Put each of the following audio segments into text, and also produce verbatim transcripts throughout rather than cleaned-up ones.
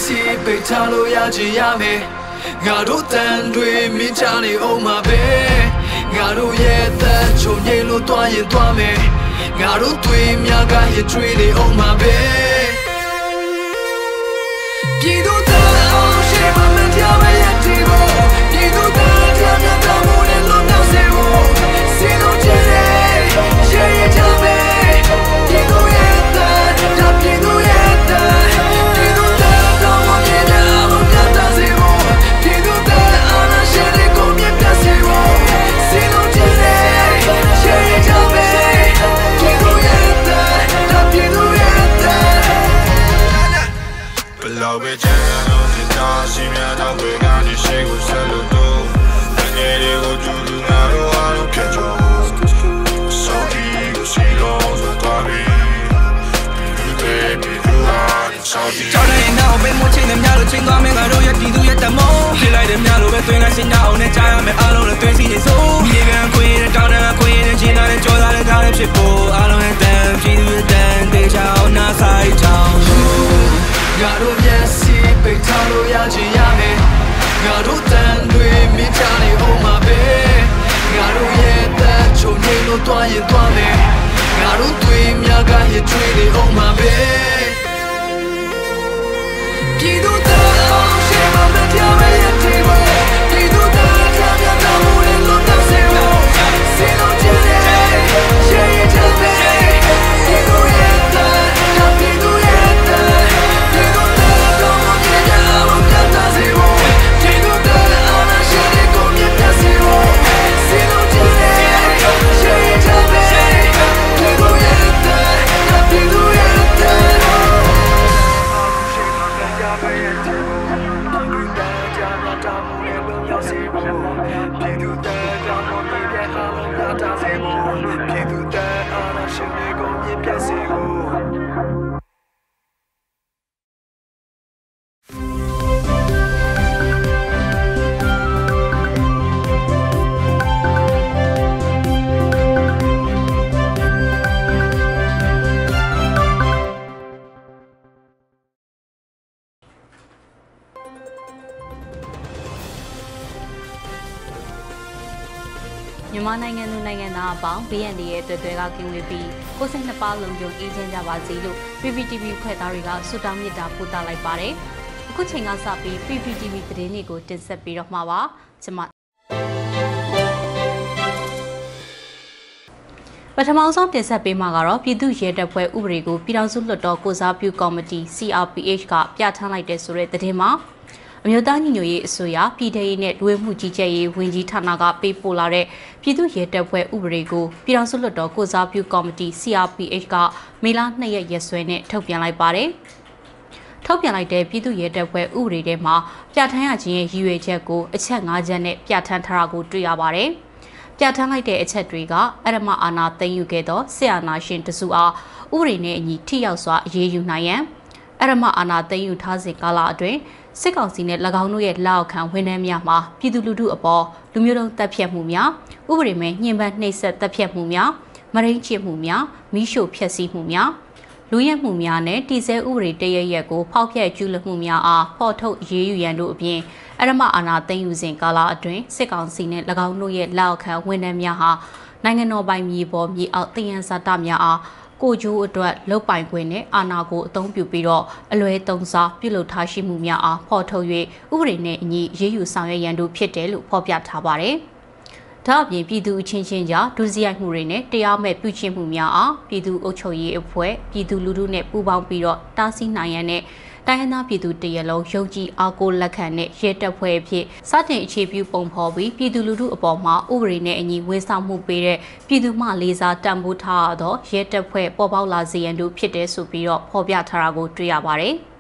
စီပိတ်ထားလို့ရချင်ရမယ်ငါတို့တန်တွေမြင်ချနေအောင်မှာပဲငါတို့ရဲ့အသက်ချုံငိမ့်လို့တွားရင်တွားမယ်ငါတို့တွေများကရထွေးနေအောင်မှာပဲပြည်သူသားအောင်ရှေ့မှာမပြောင်းရတဲ့ဒီကိုပြည်သူသားတရားမျှတမှုနဲ့လွတ်မြောက်စေဖို့စီလုံးချင်တယ်ရှေ့ရကြမယ်ပြည်သူရဲ့အသက်ဒါပြည်သူရဲ့အသက်ပြည်သူသားတော်မမြင်တဲ့အောင်ပြတ်သားစေဖို့ပြည်သူသားအာဏာရှင်တွေကိုမြတ်ပြတ်စေဖို့စီလုံးချင်တယ်ရှေ့ရကြမယ်ပြည်သူရဲ့အသက်ဒါပြည်သူရဲ့အသက်ဘလောက်ပဲချမ်းသာလို့နေတာရှိမြတ်တော့တွေကနေရှိကိုဆက်လို့တော့တကယ်ကိုကျူးလူငါတို့အားလုံးဖြတ်ကျော်ဆိုပြီးကိုစီလို့ဆိုတော့ပြီးဒီဘေဘီသူအားဆော်ဒီကြောင်းနေတော့ဘယ်မို့ချင်းနဲ့များလို့ချင်းသွားမင်းငါတို့ရဲ့ပြည်သူရဲ့တမောဖြစ်လိုက်တဲ့များလို့ပဲသွင်းကရှင်းကြအောင်နဲ့ကြားရမယ်အားလုံးလည်းသွင်းစီနေစို့မြေကန်ခွေးနဲ့တောင်းတန်းခွေးနဲ့ချင်းသားနဲ့ကြောသားနဲ့သားနဲ့ဖြစ်ဖို့အားလုံးရဲ့တန်ပြည်သူရဲ့တန်တေချာအောင်နာဆိုင်ချောင်းငါတို့မျက်စိပိတ်ထားလို့ရချင်ရမယ်ငါတို့တန်တွေမြင်ချနေအောင်မှာပဲငါတို့ရဲ့အသက်ချုံငိမ့်လို့တွားရင်တွားမယ်ငါတို့တွေများကရထွေးနေအောင်မှာပဲပြည်သူသားအောင်ရှေ့မှာမပြောင်းရတဲ့ဒီကိုပြည်သူသားတရားမျှတမှုနဲ့လွတ်မြောက်စေဖို့စီလုံးချင်တယ်ရှေ့ရကြမယ်ပြည်သူရဲ့အသက်ဒါပြည်သူရဲ့အသက်ပြည်သူသားတော်မမြင်တဲ့အောင်ပြတ်သားစေဖို့ပြည်သူသားအာဏာရှင်တွေကိုမြတ်ပြတ်စေဖို့စီလုံးချင်တယ်ရှေ့ရကြမယ်ပြည်သူရဲ့အသက်ဒါပြည်သူရဲ့အသက်မြန်မာနိုင်ငံသူနိုင်ငံသားအပေါင်း B N D ရဲ့တွေ့တွေ့ကကင်းဝေးပြီးကိုယ်စိတ်နှစ်ပါးလုံးကြုံအေးချမ်းကြပါစေလို့ P P T V ဖွဲ့သားတွေကဆုတောင်းမေတ္တာပို့သလိုက်ပါတယ်။အခုချိန်ကစပြီး P P T V သတင်းတွေကိုတင်ဆက်ပြီးတော့မှာပါ။ကျွန်မပထမဆုံးတင်ဆက်ပေးမှာကတော့ပြည်သူ့ရဲတပ်ဖွဲ့ဥပဒေကိုပြည်ထောင်စုလွှတ်တော်ကိုစားပြုကော်မတီ C R P H ကပြဋ္ဌာန်းလိုက်တဲ့ဆိုတဲ့သတင်းမှာအမျိုးသားညီညွတ်ရေးအစိုးရပြည်ထရေးနဲ့လူဝင်မှုကြီးကြပ်ရေးဝန်ကြီးဌာနကပေးပို့လာတဲ့ပြည်သူ့ရဲတပ်ဖွဲ့ဥပဒေကိုပြည်ထောင်စုလွှတ်တော်ကိုစားပြုကော်မတီ C R P H ကမေလနှစ်ရက်ရက်စွဲနဲ့ထုတ်ပြန်လိုက်ပါတယ်။ထုတ်ပြန်လိုက်တဲ့ပြည်သူ့ရဲတပ်ဖွဲ့ဥပဒေထဲမှာပြဋ္ဌာန်းရခြင်းရဲ့ရည်ရွယ်ချက်ကိုအချက်၅ချက်နဲ့ပြဋ္ဌာန်းထားတာကိုတွေ့ရပါတယ်။ပြဋ္ဌာန်းလိုက်တဲ့အချက်တွေကအရမအာဏာသိမ်းယူခဲ့သောဆရာနာရှင်တစုအားဥပဒေနဲ့အညီထိရောက်စွာအရေးယူနိုင်ရန်အရမအာဏာသိမ်းယူထားစဉ်ကာလအတွင်းစစ်ကောင်စီနဲ့၎င်းတို့ရဲ့လက်အောက်ခံဝန်ထမ်းများမှာပြည်သူလူထုအပေါ်လူမျိုးတုံးတပ်ဖြတ်မှုများဥပဒေမဲ့ညှဉ်းပန်းနှိပ်စက်တပ်ဖြတ်မှုများမရင်းချစ်မှုများမိရှို့ဖျက်ဆီးမှုများလူရဲမှုများနဲ့တည်ဆဲဥပဒေတရရက်ကိုဖောက်ဖျက်ကျူးလွန်မှုများအားဖော်ထုတ်ရေးယူရန်တို့အပြင်အရမအာဏာသိမ်းယူစဉ်ကာလအတွင်းစစ်ကောင်စီနဲ့၎င်းတို့ရဲ့လက်အောက်ခံဝန်ထမ်းများဟာနိုင်ငံတော်ပိုင်မြေပေါ်မြေအောက်တည်ရန်ဇာတများအားကိုကျိုးအတွက်လုတ်ပိုင်ခွင့်နဲ့အာဏာကိုအသုံးပြုပြီးတော့အလွဲသုံးစားပြုလုပ်ထားရှိမှုများအားဖော်ထုတ်၍ဥပဒေနဲ့အညီရေးယူဆောင်ရွက်ရန်တို့ဖြစ်တယ်လို့ဖော်ပြထားပါတယ်။ဒါ့အပြင်ပြည်သူအချင်းချင်းကြားဒုစရိုက်မှုတွေနဲ့တရားမဲ့ပြုကျင့်မှုများအားပြည်သူအုပ်ချုပ်ရေးအဖွဲ့ပြည်သူလူထုနဲ့ပူးပေါင်းပြီးတော့တားဆီးနိုင်ရန်နဲ့တိုင်းရင်းသားပြည်သူတရလုံးယုံကြည်အားကိုးလက်ခံတဲ့ရဲတပ်ဖွဲ့အဖြစ်စတင်အခြေပြုပုံဖော်ပြီးပြည်သူလူထုအပေါ်မှာဥပဒေနဲ့အညီဝန်ဆောင်မှုပေးတဲ့ပြည်သူမှလေးစားတန်ဖိုးထားသောရဲတပ်ဖွဲ့ပေါ်ပေါက်လာစေရန်တို့ဖြစ်တဲ့ဆိုပြီးတော့ဖော်ပြထားတာကိုတွေ့ရပါတယ်။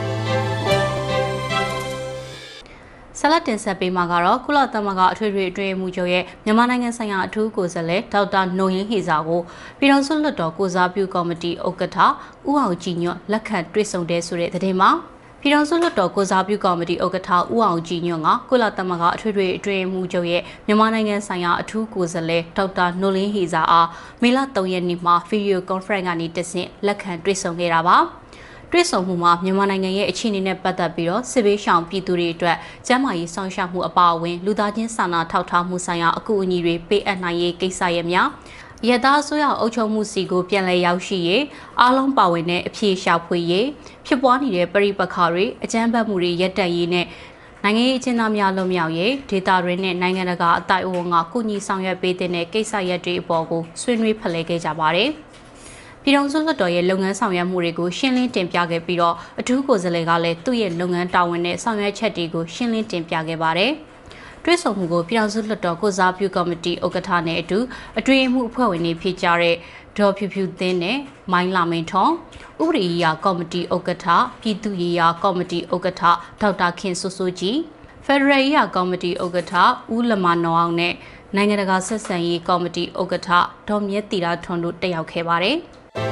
ဆလတ်တင်ဆက်ပေးမှာကတော့ကုလသမဂ္ဂအထွေထွေအတွင်းမှုချုပ်ရဲ့မြန်မာနိုင်ငံဆိုင်ရာအထူးကိုယ်စားလှယ်ဒေါက်တာနိုရင်ဟေဇာကိုပြည်ထောင်စုလွှတ်တော်ကိုစားပြုကော်မတီဥက္ကဋ္ဌဦးအောင်ကြည်ညွန့်လက်ခံတွေ့ဆုံတဲ့ဆိုတဲ့သတင်းမှာပြည်ထောင်စုလွှတ်တော်ကိုစားပြုကော်မတီဥက္ကဋ္ဌဦးအောင်ကြည်ညွန့်ကကုလသမဂ္ဂအထွေထွေအတွင်းမှုချုပ်ရဲ့မြန်မာနိုင်ငံဆိုင်ရာအထူးကိုယ်စားလှယ်ဒေါက်တာနိုလင်းဟေဇာအားမေလ၃ရက်နေ့မှာဗီဒီယိုကွန်ဖရင့်ကနေတဆင့်လက်ခံတွေ့ဆုံခဲ့တာပါ။တွေ့ဆုံမှုမှာမြန်မာနိုင်ငံရဲ့အခြေအနေနဲ့ပတ်သက်ပြီးတော့စစ်ဘေးရှောင်ပြည်သူတွေအတွက်ကျန်းမာရေးဆောင်ရှားမှုအပါအဝင်လူသားချင်းစာနာထောက်ထားမှုဆိုင်ရာအကူအညီတွေပေးအပ်နိုင်ရေးကိစ္စရဲ့များရသားဆိုရအုပ်ချုပ်မှုစီကိုပြန်လည်ရောက်ရှိရေးအားလုံးပါဝင်တဲ့အဖြေရှာဖွေရေးဖြစ်ပွားနေတဲ့ပရိပက္ခတွေအကြမ်းဖက်မှုတွေရပ်တန့်ရေးနဲ့နိုင်ငံရေးအကျဉ်းသားများလွတ်မြောက်ရေးဒေသတွင်းနဲ့နိုင်ငံတကာအတိုင်းအဝန်ကကုညီဆောင်ရွက်ပေးတဲ့ကိစ္စရပ်တွေအပေါ်ကိုဆွေးနွေးဖလှယ်ခဲ့ကြပါတယ်။ပြည်ထောင်စုလွှတ်တော်ရဲ့လုပ်ငန်းဆောင်ရွက်မှုတွေကိုရှင်းလင်းတင်ပြခဲ့ပြီးတော့အထူးကိုယ်စားလှယ်ကလည်းသူ့ရဲ့လုပ်ငန်းတာဝန်နဲ့ဆောင်ရွက်ချက်တွေကိုရှင်းလင်းတင်ပြခဲ့ပါတယ်။တွဲဆောင်မှုကိုပြည်ထောင်စုလွှတ်တော်ကိုစားပြုကော်မတီဥက္ကဋ္ဌနဲ့အတူအတွင်းမှုအဖွဲ့ဝင်တွေဖြစ်ကြတဲ့ဒေါ်ဖြူဖြူသင်းနဲ့မိုင်းလာမင်းထွန်းဥပဒေရေးရာကော်မတီဥက္ကဋ္ဌပြည်သူ့ရေးရာကော်မတီဥက္ကဋ္ဌဒေါက်တာခင်စိုးစိုးကြီးဖက်ဒရယ်ရေးရာကော်မတီဥက္ကဋ္ဌဦးလမနောအောင်နဲ့နိုင်ငံတကာဆက်ဆံရေးကော်မတီဥက္ကဋ္ဌဒေါ်မြတ်တီရာထွန်းတို့တက်ရောက်ခဲ့ပါတယ်။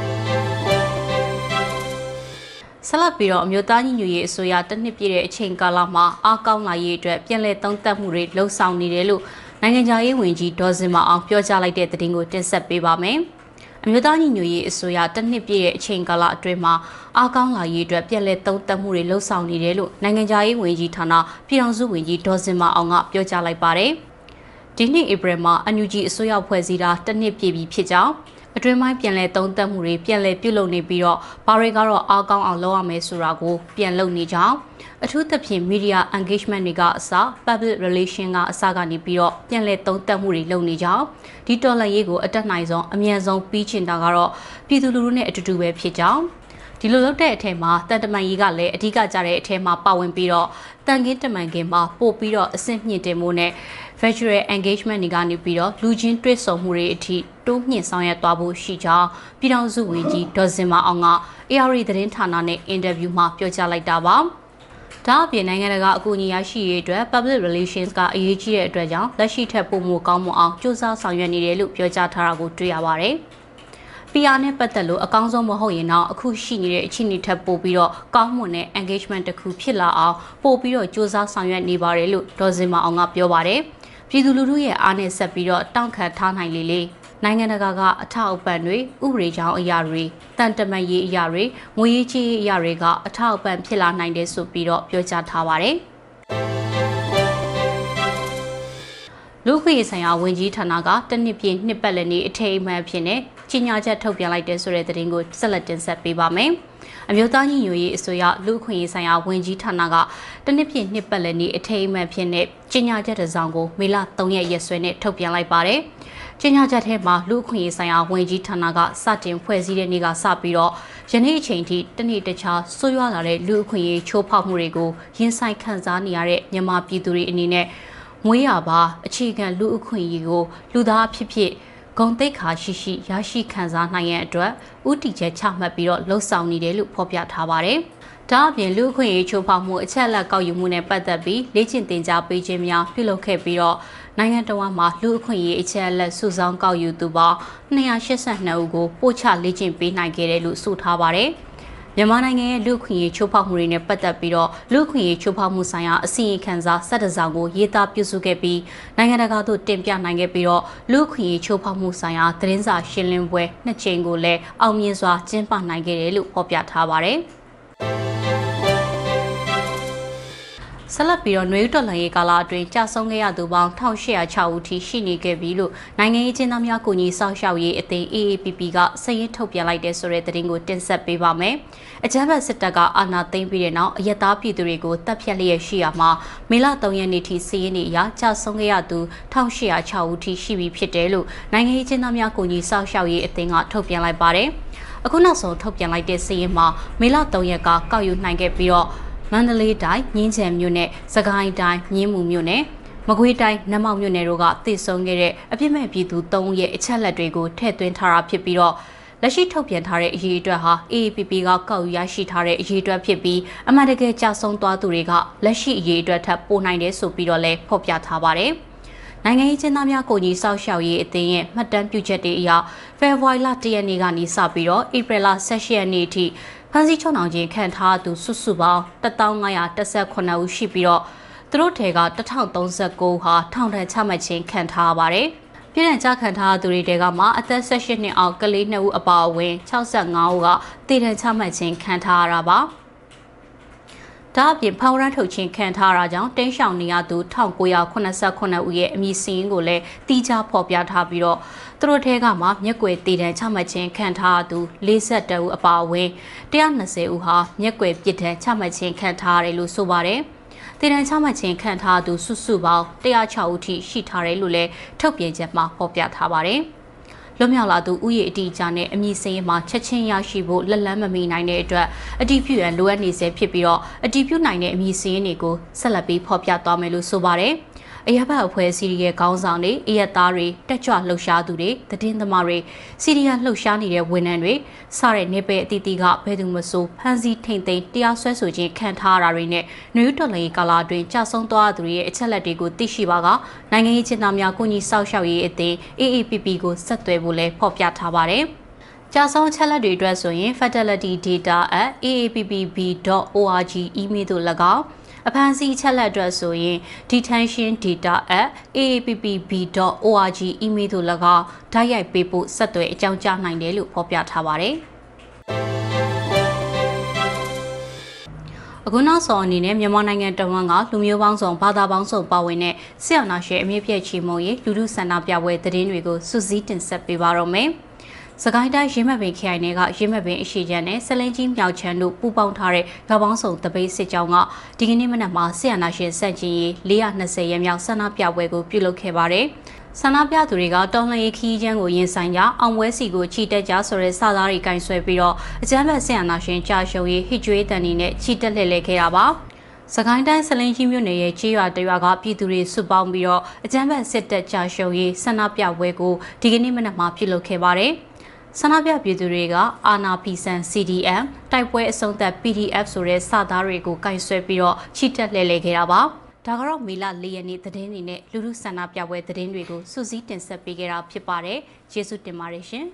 ဆက်လက်ပြီးတော့အမျိုးသားညီညွတ်ရေးအစိုးရတနှစ်ပြည့်တဲ့အချိန်ကာလမှာအားကောင်းလာရေးအတွက်ပြည်내သုံးသပ်မှုတွေလှုံ့ဆော်နေတယ်လို့နိုင်ငံခြားရေးဝန်ကြီးဒေါ်စင်မအောင်ပြောကြားလိုက်တဲ့သတင်းကိုတင်ဆက်ပေးပါမယ်။အမျိုးသားညီညွတ်ရေးအစိုးရတနှစ်ပြည့်တဲ့အချိန်ကာလအတွင်းမှာအားကောင်းလာရေးအတွက်ပြည်내သုံးသပ်မှုတွေလှုံ့ဆော်နေတယ်လို့နိုင်ငံခြားရေးဝန်ကြီးဌာနပြည်ထောင်စုဝန်ကြီးဒေါ်စင်မအောင်ကပြောကြားလိုက်ပါတယ်။ဒီနှစ်ဧပြီမှာအန်ယူဂျီအစိုးရဖွဲ့စည်းတာတနှစ်ပြည့်ပြီဖြစ်ကြောင်းအတွင်းပိုင်းပြန်လည်သုံးသပ်မှုတွေပြန်လည်ပြုလုပ်နေပြီးတော့ဘာတွေကတော့အားကောင်းအောင်လုပ်ရမယ်ဆိုတာကိုပြန်လုပ်နေကြအောင်အထူးသဖြင့် media engagement တွေကအစ public relation ကအစကနေပြီးတော့ပြန်လည်သုံးသပ်မှုတွေလုပ်နေကြအောင်ဒီတော်လှန်ရေးကိုအတက်နိုင်ဆုံးအမြန်ဆုံးပြီးချင်တာကတော့ပြည်သူလူထုနဲ့အတူတူပဲဖြစ်ကြောင်းဒီလိုလုပ်တဲ့အထက်မှာတန်တမန်ကြီးကလည်းအဓိကကြတဲ့အထက်မှာပါဝင်ပြီးတော့တန်ကင်းတမန်ကင်းမှာပို့ပြီးတော့အဆင့်မြင့်တင်မှုနဲ့ virtual engagement တွေကနေပြီးတော့လူချင်းတွေ့ဆုံမှုတွေအထိတိုးမြင့်ဆောင်ရွက်သွားဖို့ရှိကြောင်းပြည်ထောင်စုဝန်ကြီးဒေါ်စင်မအောင်က A R သတင်းဌာနနဲ့အင်တာဗျူးမှာပြောကြားလိုက်တာပါ။ဒါအပြင်နိုင်ငံတကာအကူအညီရရှိရေးအတွက် public relations ကအရေးကြီးတဲ့အတွက်ကြောင့်လက်ရှိထက်ပိုမိုကောင်းမွန်အောင်စူးစမ်းဆောင်ရွက်နေတယ်လို့ပြောကြားထားတာကိုတွေ့ရပါတယ်။ P R နဲ့ပတ်သက်လို့အကောင်းဆုံးမဟုတ်ရင်တော့အခုရှိနေတဲ့အခြေအနေထက်ပိုပြီးတော့ကောင်းမွန်တဲ့ engagement တစ်ခုဖြစ်လာအောင်ပို့ပြီးတော့စူးစမ်းဆောင်ရွက်နေပါတယ်လို့ဒေါ်စင်မအောင်ကပြောပါတယ်။ပြည်သူလူထုရဲ့အားနဲ့ဆက်ပြီးတော့တောင့်ခံထားနိုင်လေလေနိုင်ငံတကာကအထောက်အပံ့တွေဥပဒေကြောင်းအရာတွေတန်တမန်ရေးအရာတွေငွေရေးကြေးရေးအရာတွေကအထောက်အပံ့ဖြစ်လာနိုင်တယ်ဆိုပြီးတော့ပြောကြားထားပါတယ်။လူ့ခွင့်ရေးဆိုင်ရာဝန်ကြီးဌာနကတနစ်ပြည့်နှစ်ပတ်လည်နေ့အထိမ်းအမှတ်ဖြစ်နေကြီးညာချက်ထုတ်ပြန်လိုက်တဲ့ဆိုတဲ့သတင်းကိုဆက်လက်တင်ဆက်ပေးပါမယ်။အမျိုးသားညီညွတ်ရေးအစိုးရလူ့ခွင့်ရေးဆိုင်ရာဝန်ကြီးဌာနကတနစ်ပြည့်နှစ်ပတ်လည်နေ့အထိမ်းအမှတ်ဖြစ်နေကြီးညာချက်တစ်စောင်ကိုမေလသုံးရက်ရက်စွဲနဲ့ထုတ်ပြန်လိုက်ပါတယ်။ကြီးညာချက်ထဲမှာလူ့ခွင့်ရေးဆိုင်ရာဝန်ကြီးဌာနကစတင်ဖွဲ့စည်းတဲ့နေ့ကစပြီးတော့ယနေ့အချိန်ထိတနေ့တခြားဆိုးရွားလာတဲ့လူ့အခွင့်အရေးချိုးဖောက်မှုတွေကိုရင်ဆိုင်ခံစားနေရတဲ့မြန်မာပြည်သူတွေအနေနဲ့မွေးရပါအခြေခံလူ့အခွင့်အရေးကိုလူသားဖြစ်ဖြစ်ဂုဏ်သိက္ခာရှိရှိရရှိခံစားနိုင်ရန်အတွက်ဥတီချက်ချမှတ်ပြီးတော့လှုံ့ဆော်နေတယ်လို့ဖော်ပြထားပါတယ်။ဒါအပြင်လူ့အခွင့်အရေးချိုးဖောက်မှုအချက်အလက်ကောက်ယူမှုနဲ့ပတ်သက်ပြီးလေ့ကျင့်သင်ကြားပေးခြင်းများပြုလုပ်ခဲ့ပြီးတော့နိုင်ငံတော်မှာလူ့အခွင့်အရေးအချက်အလက်စုဆောင်းကောက်ယူသူပေါင်းနှစ်ရာရှစ်ဆယ်နှစ်ဦးကိုပို့ချလေ့ကျင့်ပေးနိုင်ခဲ့တယ်လို့ဆိုထားပါတယ်။မြန်မာနိုင်ငံရဲ့လူ့အခွင့်အရေးချိုးဖောက်မှုတွေနဲ့ပတ်သက်ပြီးတော့လူ့အခွင့်အရေးချိုးဖောက်မှုဆိုင်ရာအစီရင်ခံစာ၁၇စောင်ကိုရေးသားပြုစုခဲ့ပြီးနိုင်ငံတကာသို့တင်ပြနိုင်ခဲ့ပြီးတော့လူ့အခွင့်အရေးချိုးဖောက်မှုဆိုင်ရာသတင်းစာရှင်းလင်းပွဲနှစ်ကြိမ်ကိုလည်းအောင်မြင်စွာကျင်းပနိုင်ခဲ့တယ်လို့ဖော်ပြထားပါတယ်။ဆက်လက်ပြီးတော့နွေဦးတော်လှန်ရေးကာလအတွင်းကြာဆုံးခဲ့ရသူပေါင်း၁၈၀၆ဦးထိရှိနေခဲ့ပြီလို့နိုင်ငံရေးကျင်းသားများကိုကြီးစောင့်ရှောက်ရေးအသင်း A A P P ကစာရင်းထုတ်ပြန်လိုက်တဲ့ဆိုတဲ့သတင်းကိုတင်ဆက်ပေးပါမယ်။အကြမ်းဖက်စစ်တပ်ကအာဏာသိမ်းပြီးတဲ့နောက်အရက်သားပြည်သူတွေကိုတပ်ဖြတ်လျက်ရှိရမှာမေလ၃ရက်နေ့ထိစာရင်းတွေအရကြာဆုံးခဲ့ရသူ၁၈၀၆ဦးထိရှိပြီဖြစ်တယ်လို့နိုင်ငံရေးကျင်းသားများကိုကြီးစောင့်ရှောက်ရေးအသင်းကထုတ်ပြန်လိုက်ပါတယ်။အခုနောက်ဆုံးထုတ်ပြန်လိုက်တဲ့စာရင်းမှာမေလ၃ရက်ကကောက်ယူနိုင်ခဲ့ပြီးတော့မန္တလေးတိုင်းမြင်းချံမြို့နယ်စကိုင်းတိုင်းမြင်းမူမြို့နယ်မကွေးတိုင်းနမောက်မြို့နယ်တို့ကတည်ဆုံခဲ့တဲ့အပြစ်မဲ့ပြည်သူ၃ဦးရဲ့အချက်လက်တွေကိုထည့်သွင်းထားတာဖြစ်ပြီးတော့လက်ရှိထုတ်ပြန်ထားတဲ့အရေးအတွက်ဟာ A A P P ကကောက်ယူရရှိထားတဲ့အရေးအတွက်ဖြစ်ပြီးအမှန်တကယ်ကြာဆုံးသွားသူတွေကလက်ရှိအရေးအတွက်ထပ်ပိုနိုင်တယ်ဆိုပြီးတော့လည်းဖော်ပြထားပါတယ်။နိုင်ငံရေးကျင်းသားများကိုကြီးစောင့်ရှောက်ရေးအသင်းရဲ့မှတ်တမ်းပြုချက်တွေအရဖေဖော်ဝါရီလ၁ရက်နေ့ကနေစပြီးတော့ဧပြီလ၁၈ရက်နေ့အထိဖမ်းဆီးချုပ်နှောင်ခြင်းခံထားသူစုစုပေါင်း၁၅၁၈ဦးရှိပြီးတော့သူတို့ထဲက၁၀၃၉ဦးဟာထောင်ဒဏ်ချမှတ်ခြင်းခံထားရပါတယ်။ပြည်ထောင်ကြားခံထားသူတွေတဲကမှအသက်၁၈နှစ်အောက်ကလေးနှစ်ဦးအပါအဝင်၆၅ဦးကတည်တံ့ချမှတ်ခြင်းခံထားရတာပါဒါအပြင်ဖောင်ရန်ထုတ်ခြင်းခံထားရကြောင်းတင်းရှောင်နေရသူ၁၉၉၈ဦးရဲ့အမည်စာရင်းကိုလည်းတီးခြားဖော်ပြထားပြီးတော့သူတို့ထဲကမှမျက်ကွယ်တည်တံ့ချမှတ်ခြင်းခံထားသူ၄၁ဦးအပါအဝင်၁၂၀ဦးဟာမျက်ကွယ်ပြစ်ဒဏ်ချမှတ်ခြင်းခံထားရတယ်လို့ဆိုပါတယ်တည်တံ့ချမှတ်ခြင်းခံထားသူစုစုပေါင်း၁၀၆ဦးထိရှိထားတယ်လို့လည်းထုတ်ပြန်ချက်မှာဖော်ပြထားပါတယ်လွတ်မြောက်လာသူဥယျာဉ်အတီးအကြနဲ့အမည်စင်းမှာချက်ချင်းရရှိဖို့လက်လန်းမမီနိုင်တဲ့အတွက်အတီးပြူရန်လိုအပ်နေစေဖြစ်ပြီးတော့အတီးပြူနိုင်တဲ့အမည်စင်းတွေကိုဆက်လက်ပြီးဖော်ပြသွားမယ်လို့ဆိုပါတယ်အရဘတ်အဖွဲ့အစည်းရဲ့ခေါင်းဆောင်တွေအရက်သားတွေတက်ကြွလှုပ်ရှားသူတွေသတင်းသမားတွေစီရီယာလှုပ်ရှားနေတဲ့ဝန်ထမ်းတွေစတဲ့နေပယ်အတီးတီကဘယ်သူမဆိုဖမ်းဆီးထိန်သိမ်းတရားစွဲဆိုခြင်းခံထားရတာတွေနဲ့နယူးတော်လန်ကာလာတွင်ကြာဆုံးသွားသူတွေရဲ့အချက်လက်တွေကိုသိရှိပါကနိုင်ငံရေးချစ်သားများကိုကြီးစောက်ရှောက်ရေးအသင်း A A P P ကိုဆက်သွယ်ဖို့လည်းဖော်ပြထားပါတယ်ကြာဆုံးချက်လက်တွေအတွက်ဆိုရင် fatality data at a a p p b dot org email သို့၎င်းအဖမ်းဆီးချက်လက်အတွက်ဆိုရင် detention data at a a p p b dot org email သို့၎င်းဓာတ်ရိုက်ပေးဖို့ဆက်သွယ်အကြောင်းကြားနိုင်တယ်လို့ဖော်ပြထားပါတယ်အခုနောက်ဆုံးအနေနဲ့မြန်မာနိုင်ငံတဝန်းကလူမျိုးပေါင်းစုံဘာသာပေါင်းစုံပါဝင်တဲ့ဆရာနာရှင်အမြင့်ပြည့်ချီမုံရေးလူထုဆန္ဒပြပွဲသတင်းတွေကိုစုစည်းတင်ဆက်ပေးပါတော့မယ်။စကိုင်းတိုင်းရင်းမပင်ခရိုင်နယ်ကရင်းမပင်အရှိချမ်းနဲ့ဆလင်းကြီးမြောက်ချမ်းတို့ပူးပေါင်းထားတဲ့ကပေါင်းစုံတပိတ်စစ်ကြောင်းကဒီကနေ့မနက်မှာဆရာနာရှင်စန့်ကျင်ရေး၄၂၀ရက်မြောက်ဆန္ဒပြပွဲကိုပြုလုပ်ခဲ့ပါတယ်။ဆန္ဒပြသူတွေကတောင်းလျခီးချမ်းကိုရင်ဆိုင်ကြအောင်ပွဲစီကိုချီတက်ကြဆိုတဲ့စာသားတွေကင်ဆွဲပြီးတော့အကြမ်းဖက်ဆရာနာရှင်ကြာရှုံရေးဟစ်ကြွေးတန်နေနဲ့ချီတက်လှည့်လည်ခဲ့တာပါ။စကိုင်းတိုင်းဆလင်းကြီးမြို့နယ်ရဲ့ကျေးရွာတရွာကပြည်သူတွေစုပေါင်းပြီးတော့အကြမ်းဖက်စစ်တပ်ကြာရှုံရေးဆန္ဒပြပွဲကိုဒီကနေ့မနက်မှာပြုလုပ်ခဲ့ပါတယ်။ဆန္ဒပြပြည်သူတွေကအာနာပီဆန် C D M တိုက်ပွဲအဆုံးသတ် P D F ဆိုတဲ့စာသားတွေကိုကင်ဆွဲပြီးတော့ချီတက်လှည့်လည်ခဲ့တာပါဒါကတော့မေလ၄ရက်နေ့သတင်းတွေနဲ့လူထုဆန္ဒပြပွဲသတင်းတွေကိုစုစည်းတင်ဆက်ပေးခဲ့တာဖြစ်ပါတယ်ကျေးဇူးတင်ပါတယ်ရှင်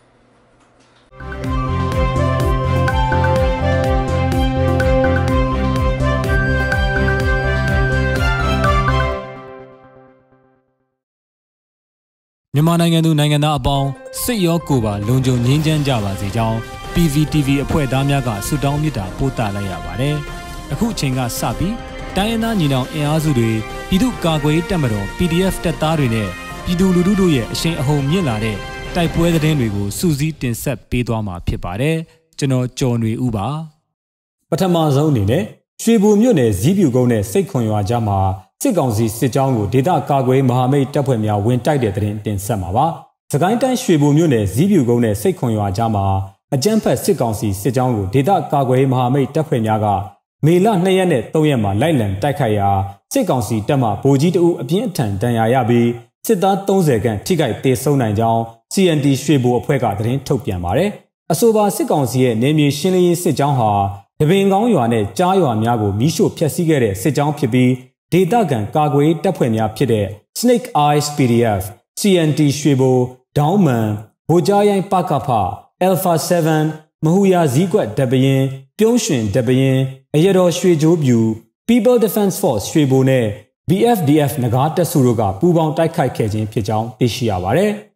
မြန်မာနိုင်ငံသူနိုင်ငံသားအပေါင်းစစ်ရောကိုပါလုံခြုံငြိမ်းချမ်းကြပါစေကြောင်း P V T V အဖွဲ့သားများကဆုတောင်းမေတ္တာပို့သလိုက်ရပါတယ်။အခုအချိန်ကစပြီးတိုင်းရင်းသားညီနောင်အင်အားစုတွေပြည်သူ့ကာကွယ်တပ်မတော် P D F တပ်သားတွေနဲ့ပြည်သူလူထုတို့ရဲ့အရှိန်အဟုန်မြင့်လာတဲ့တိုက်ပွဲသတင်းတွေကိုစူးစီးတင်ဆက်ပေးသွားမှာဖြစ်ပါတယ်။ကျွန်တော်ကျော်နေဦးပါ။ပထမဆုံးအနေနဲ့ရွှေဘိုမြို့နယ်ဇီးပြူကုန်းနဲ့စိတ်ခွန်ရွာကြားမှာစစ်ကောင်စီစစ်ကြောင်းကိုဒေသကာကွယ်မဟာမိတ်တပ်ဖွဲ့များဝင်တိုက်တဲ့သတင်းတင်ဆက်မှာပါ။စကိုင်းတိုင်းရွှေဘိုမြို့နယ်ဇီးပြူကုန်းနဲ့စိတ်ခွန်ရွာကြားမှာအကြမ်းဖက်စစ်ကောင်စီစစ်ကြောင်းကိုဒေသကာကွယ်မဟာမိတ်တပ်ဖွဲ့များကမေလ၂ရက်နဲ့၃ရက်မှာလိုက်လံတိုက်ခိုက်ရာစစ်ကောင်စီတပ်မှဗိုလ်ကြီးတအုပ်အပြင်းအထန်ဒဏ်ရာရပြီးစစ်သား၃၀ခန့်ထိခိုက်ဒေဆုံးနိုင်ကြောင်း C N T ရွှေဘိုအဖွဲ့ကသတင်းထုတ်ပြန်ပါတယ်။အဆိုပါစစ်ကောင်စီရဲ့နေမြေရှင်းလင်းရေးစစ်ကြောင်းဟာတပင်ကောင်းရွာနဲ့ကြားရွာများကိုမီးရှို့ဖျက်ဆီးခဲ့တဲ့စစ်ကြောင်းဖြစ်ပြီးဒေသခံကာကွယ်တပ်ဖွဲ့များဖြစ်တဲ့ Snake Eyes P D F, C N T ရွှေဘိုဒေါင်းမန်ဗိုလ်ကြားရိုင်းပကဖ Alpha 7မဟူယာဇီးကွက်တပ်ပရင်ပြုံးရွှင်တပ်ပရင်အရတော်ရွှေကြိုးပြူ People Defense Force ရွှေဘိုနဲ့ B F D F နဂါးတပ်စုတို့ကပူးပေါင်းတိုက်ခိုက်ခဲ့ခြင်းဖြစ်ကြောင်းသိရှိရပါတယ်။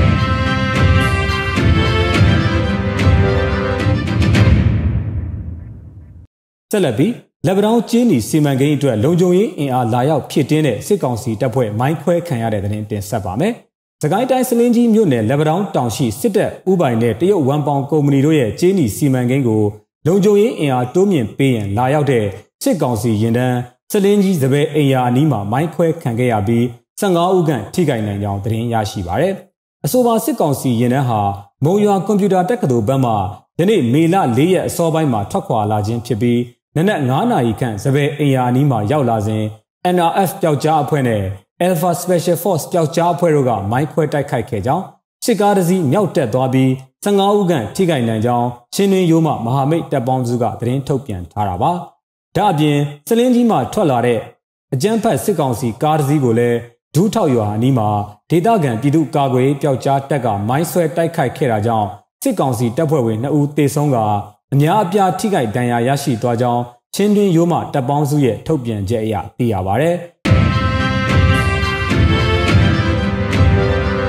ဆက်လက်ပြီးလက်ပံတောင်းကျင်းနီစီမံကိန်းအတွက်လုံခြုံရေးအင်အားလာရောက်ဖြစ်တင်းတဲ့စစ်ကောင်စီတပ်ဖွဲ့မိုင်းခွဲခံရတဲ့တဲ့တင်တင်ဆက်ပါမယ်။စကိုင်းတိုင်းစလင်းကြီးမြို့နယ်လက်ပံတောင်းတောင်ရှိစစ်တပ်ဥပိုင်နဲ့တရုတ်ဝမ်ပေါင်ကုမ္ပဏီတို့ရဲ့ကျင်းနီစီမံကိန်းကိုလုံခြုံရေးအင်အားတိုးမြင့်ပေးရန်လာရောက်တဲ့စစ်ကောင်စီရင်တန်းစလင်းကြီးစပယ်အိမ်ယာအနီးမှာမိုင်းခွဲခံခဲ့ရပြီး၁၅ဦးခန့်ထိခိုက်နိုင်ကြောင်းသတင်းရရှိပါရယ်။အဆိုပါစစ်ကောင်စီရင်တန်းဟာမုံရွာကွန်ပျူတာတက္ကသိုလ်ဘက်မှယနေ့မေလ၄ရက်အစောပိုင်းမှာထွက်ခွာလာခြင်းဖြစ်ပြီးနနက်၅နာရီခန့်စပယ်အိမ်ယာအနီးမှာရောက်လာစဉ် N R F ပျောက်ကြားအဖွဲ့နဲ့ Alpha Special Force ပျောက်ကြားအဖွဲ့တို့ကမိုင်းခွဲတိုက်ခိုက်ခဲ့ကြောင်းစစ်ကားတစ်စီးမြောက်တက်သွားပြီး၁၅ဦးခန့်ထိခိုက်နိုင်ကြောင်းချင်းတွင်ရိုးမှမဟာမိတ်တပ်ပေါင်းစုကသတင်းထုတ်ပြန်ထားတာပါ။ဒါအပြင်စလင်းကြီးမှထွက်လာတဲ့အကြမ်းဖက်စစ်ကောင်စီကားတစ်စီးကိုလည်းဒူးထောက်ရွာအနီးမှာဒေသခံပြည်သူကာကွယ်ပျောက်ကြားတပ်ကမိုင်းဆွဲတိုက်ခိုက်ခဲ့တာကြောင့်စစ်ကောင်စီတပ်ဖွဲ့ဝင်နှစ်ဦးသေဆုံးကအများအပြားထိခိုက်ဒဏ်ရာရရှိသွားကြောင်းချင်းတွင်ရိုးမှတပ်ပေါင်းစုရဲ့ထုတ်ပြန်ချက်အရသိရပါဗျ။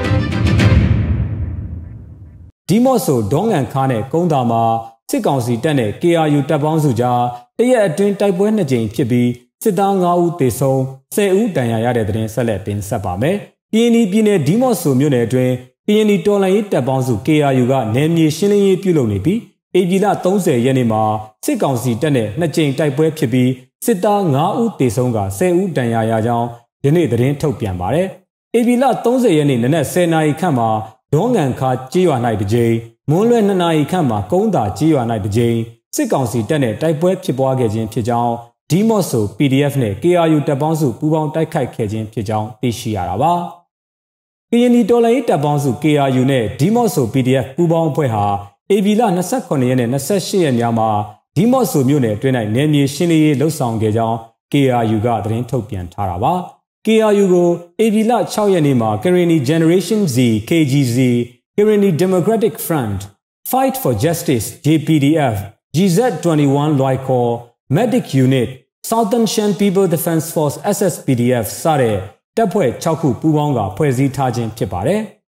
ဒီမော့ဆိုဒေါငန်ခါနဲ့ကုန်းတာမှာစစ်ကောင်စီတပ်နဲ့ K R U တပ်ပေါင်းစုကြားတရက်အတွင်းတိုက်ပွဲနှစ်ကြိမ်ဖြစ်ပြီးစစ်သား၅ဦးသေဆုံး၁၀ဦးဒဏ်ရာရတဲ့တဲ့တင်ဆက်လက်တင်ဆက်ပါမယ်။ကရင်ပြည်နယ်ဒီမော့ဆိုမြို့နယ်အတွင်းကရင်တော်လှန်ရေးတပ်ပေါင်းစု K R U ကနယ်မြေရှင်းလင်းရေးပြုလုပ်နေပြီးဧပြီလ၃၀ရက်နေ့မှာစစ်ကောင်စီတပ်နဲ့နှစ်ကြိမ်တိုက်ပွဲဖြစ်ပြီးစစ်သား၅ဦးသေဆုံးက၁၀ဦးဒဏ်ရာရကြောင်းယနေ့သတင်းထုတ်ပြန်ပါတယ်။ဧပြီလ၃၀ရက်နေ့နနက်၁၀နာရီခန့်မှာဒေါငန်ခါကြေးရွာ၌တစ်ကြိမ်မွန်းလွဲ၂နာရီခန့်မှာကုန်းသာကြေးရွာ၌တစ်ကြိမ်စစ်ကောင်စီတပ်နဲ့တိုက်ပွဲဖြစ်ပွားခဲ့ခြင်းဖြစ်ကြောင်းဒီမော့ဆို P D F နဲ့ K R U တပ်ပေါင်းစုပူးပေါင်းတိုက်ခိုက်ခဲ့ခြင်းဖြစ်ကြောင်းသိရှိရတာပါ။ကရင်နီတော်လှန်ရေးတပ်ပေါင်းစု K R U နဲ့ဒီမော့ဆို P D F ပူးပေါင်းအဖွဲ့ဟာဧပြီလ၂၇ရက်နဲ့၂၈ရက်ညမှာဒီမော့ဆိုမြို့နယ်အတွင်း၌နယ်မြေရှင်းလင်းရေးလှုပ်ဆောင်ခဲ့ကြောင်း K R U ကသတင်းထုတ်ပြန်ထားတာပါ။ K R U ကိုဧပြီလ၆ရက်နေ့မှာ Karenni Generation Z K G Z Karenni Democratic Front Fight for Justice J P D F G Z twenty-one Loicor Medic Unit Southern Shan People Defense Force S S P D F စတဲ့တပ်ဖွဲ့၆ခုပူးပေါင်းကဖွဲ့စည်းထားခြင်းဖြစ်ပါတယ်။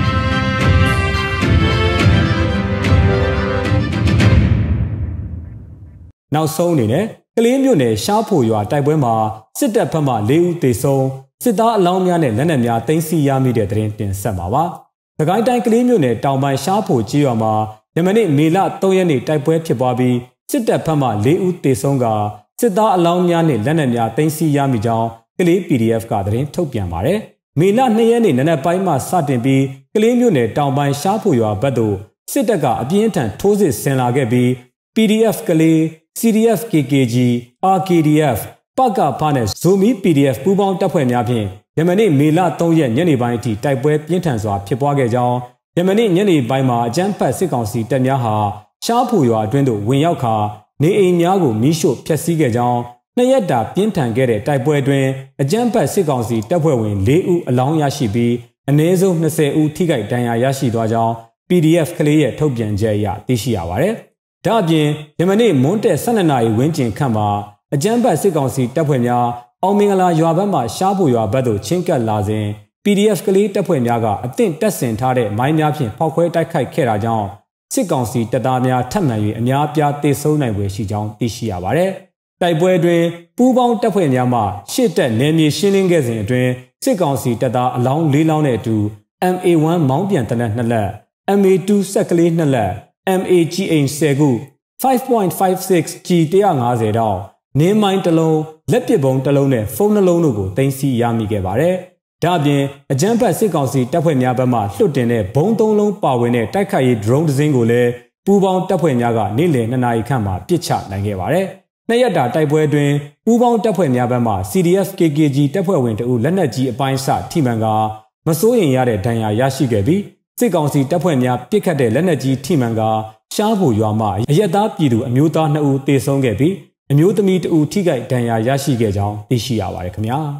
နောက်ဆုံးအနေနဲ့ကလေးမြို့နယ်ရှားဖို့ရွာတိုက်ပွဲမှာစစ်တပ်ဘက်မှ၄ဦးသေဆုံးစစ်သားအလောင်းများနဲ့လက်နက်များသိမ်းဆည်းရမိတဲ့သတင်းတင်ဆက်ပါပါ။စကိုင်းတိုင်းကလေးမြို့နယ်တောင်ပိုင်းရှားဖို့ကြီးရွာမှာယမနေ့မေလ၃ရက်နေ့တိုက်ပွဲဖြစ်ပွားပြီးစစ်တပ်ဘက်မှ၄ဦးသေဆုံးကစစ်သားအလောင်းများနဲ့လက်နက်များသိမ်းဆည်းရမိကြောင်းကလေး P D F ကသတင်းထုတ်ပြန်ပါတယ်။မေလ၂ရက်နေ့နနက်ပိုင်းမှစတင်ပြီးကလေးမြို့နယ်တောင်ပိုင်းရှားဖို့ရွာဘက်သို့စစ်တပ်ကအပြင်းထန်ထိုးစစ်ဆင်လာခဲ့ပြီး P D F ကလေး C D F K K G R K D F ပကဖာနဲ့ Zomi P D F ပူးပေါင်းတပ်ဖွဲ့များဖြင့်ယမနေ့မေလ၃ရက်ညနေပိုင်းအထိတိုက်ပွဲပြင်းထန်စွာဖြစ်ပွားခဲ့ကြောင်းယမနေ့ညနေပိုင်းမှာအကြမ်းဖက်စစ်ကောင်စီတပ်များဟာရှားဖူရွာအတွင်းသို့ဝင်ရောက်ခါနေအိမ်များကိုမီးရှို့ဖျက်ဆီးခဲ့ကြောင်းနှစ်ရက်တာပြင်းထန်ခဲ့တဲ့တိုက်ပွဲအတွင်းအကြမ်းဖက်စစ်ကောင်စီတပ်ဖွဲ့ဝင်၄ဦးအလောင်းရရှိပြီးအနည်းဆုံး၂၀ဦးထိခိုက်ဒဏ်ရာရရှိသွားကြောင်း P D F ကလေးရဲ့ထုတ်ပြန်ချက်အရသိရှိရပါတယ်။ဒါ့အပြင်ယမနေ့မွန်းတက်၁၂နာရီဝန်းကျင်ခန့်မှာအကြမ်းဖက်စစ်ကောင်စီတပ်ဖွဲ့များအောင်မင်္ဂလာရွာဘက်မှရှားဖို့ရွာဘက်သို့ချင်းကပ်လာစဉ် P D F ကလေးတပ်ဖွဲ့များကအသင့်တပ်ဆင်ထားတဲ့မိုင်းများဖြင့်ဖောက်ခွဲတိုက်ခိုက်ခဲ့တာကြောင့်စစ်ကောင်စီတပ်သားများထပ်မံ၍အများပြားသေဆုံးနိုင်ွယ်ရှိကြောင်းသိရှိရပါတယ်။တိုက်ပွဲတွင်ပူးပေါင်းတပ်ဖွဲ့များမှရှေ့တက်နယ်မြေရှင်းလင်းခဲ့စဉ်အတွင်းစစ်ကောင်စီတပ်သားအလောင်း၄လောင်းနဲ့အတူ M A one မောင်းပြန်တနက်နှစ်လက် M A two စက်ကလေးနှစ်လက် M A G A ဆယ်ခု five point five six G one fiftyတောင်နင်းမိုင်းတစ်လုံးလက်ပစ်ပုံတစ်လုံးနဲ့ဖုန်းနှလုံးတို့ကိုတင်စီရမိခဲ့ပါတယ်။ဒါ့အပြင်အကြမ်းဖက်စစ်ကောင်စီတပ်ဖွဲ့များဘက်မှလွှတ်တင်တဲ့ဘုံသုံးလုံးပါဝင်တဲ့တိုက်ခိုက်ရေး drone တစ်စင်းကိုလည်းပူးပေါင်းတပ်ဖွဲ့များကနေ့လယ်နှစ်နာရီခန့်မှာပစ်ချနိုင်ခဲ့ပါတယ်။နှစ်ရက်တာတိုက်ပွဲအတွင်းပူးပေါင်းတပ်ဖွဲ့များဘက်မှ C D F K K G တပ်ဖွဲ့ဝင်တအုပ်လက်နက်ကြီးအပိုင်းစထိမှန်ကမစိုးရိမ်ရတဲ့ဒဏ်ရာရရှိခဲ့ပြီးစစ်ကောင်စီတပ်ဖွဲ့များပစ်ခတ်တဲ့လက်နက်ကြီးထိမှန်ကရှားဖို့ရွာမှအရက်သားပြည်သူအမျိုးသားနှစ်ဦးသေဆုံးခဲ့ပြီးအမျိုးသမီးတဦးထိခိုက်ဒဏ်ရာရရှိခဲ့ကြောင်းသိရှိရပါတယ်ခင်ဗျာ။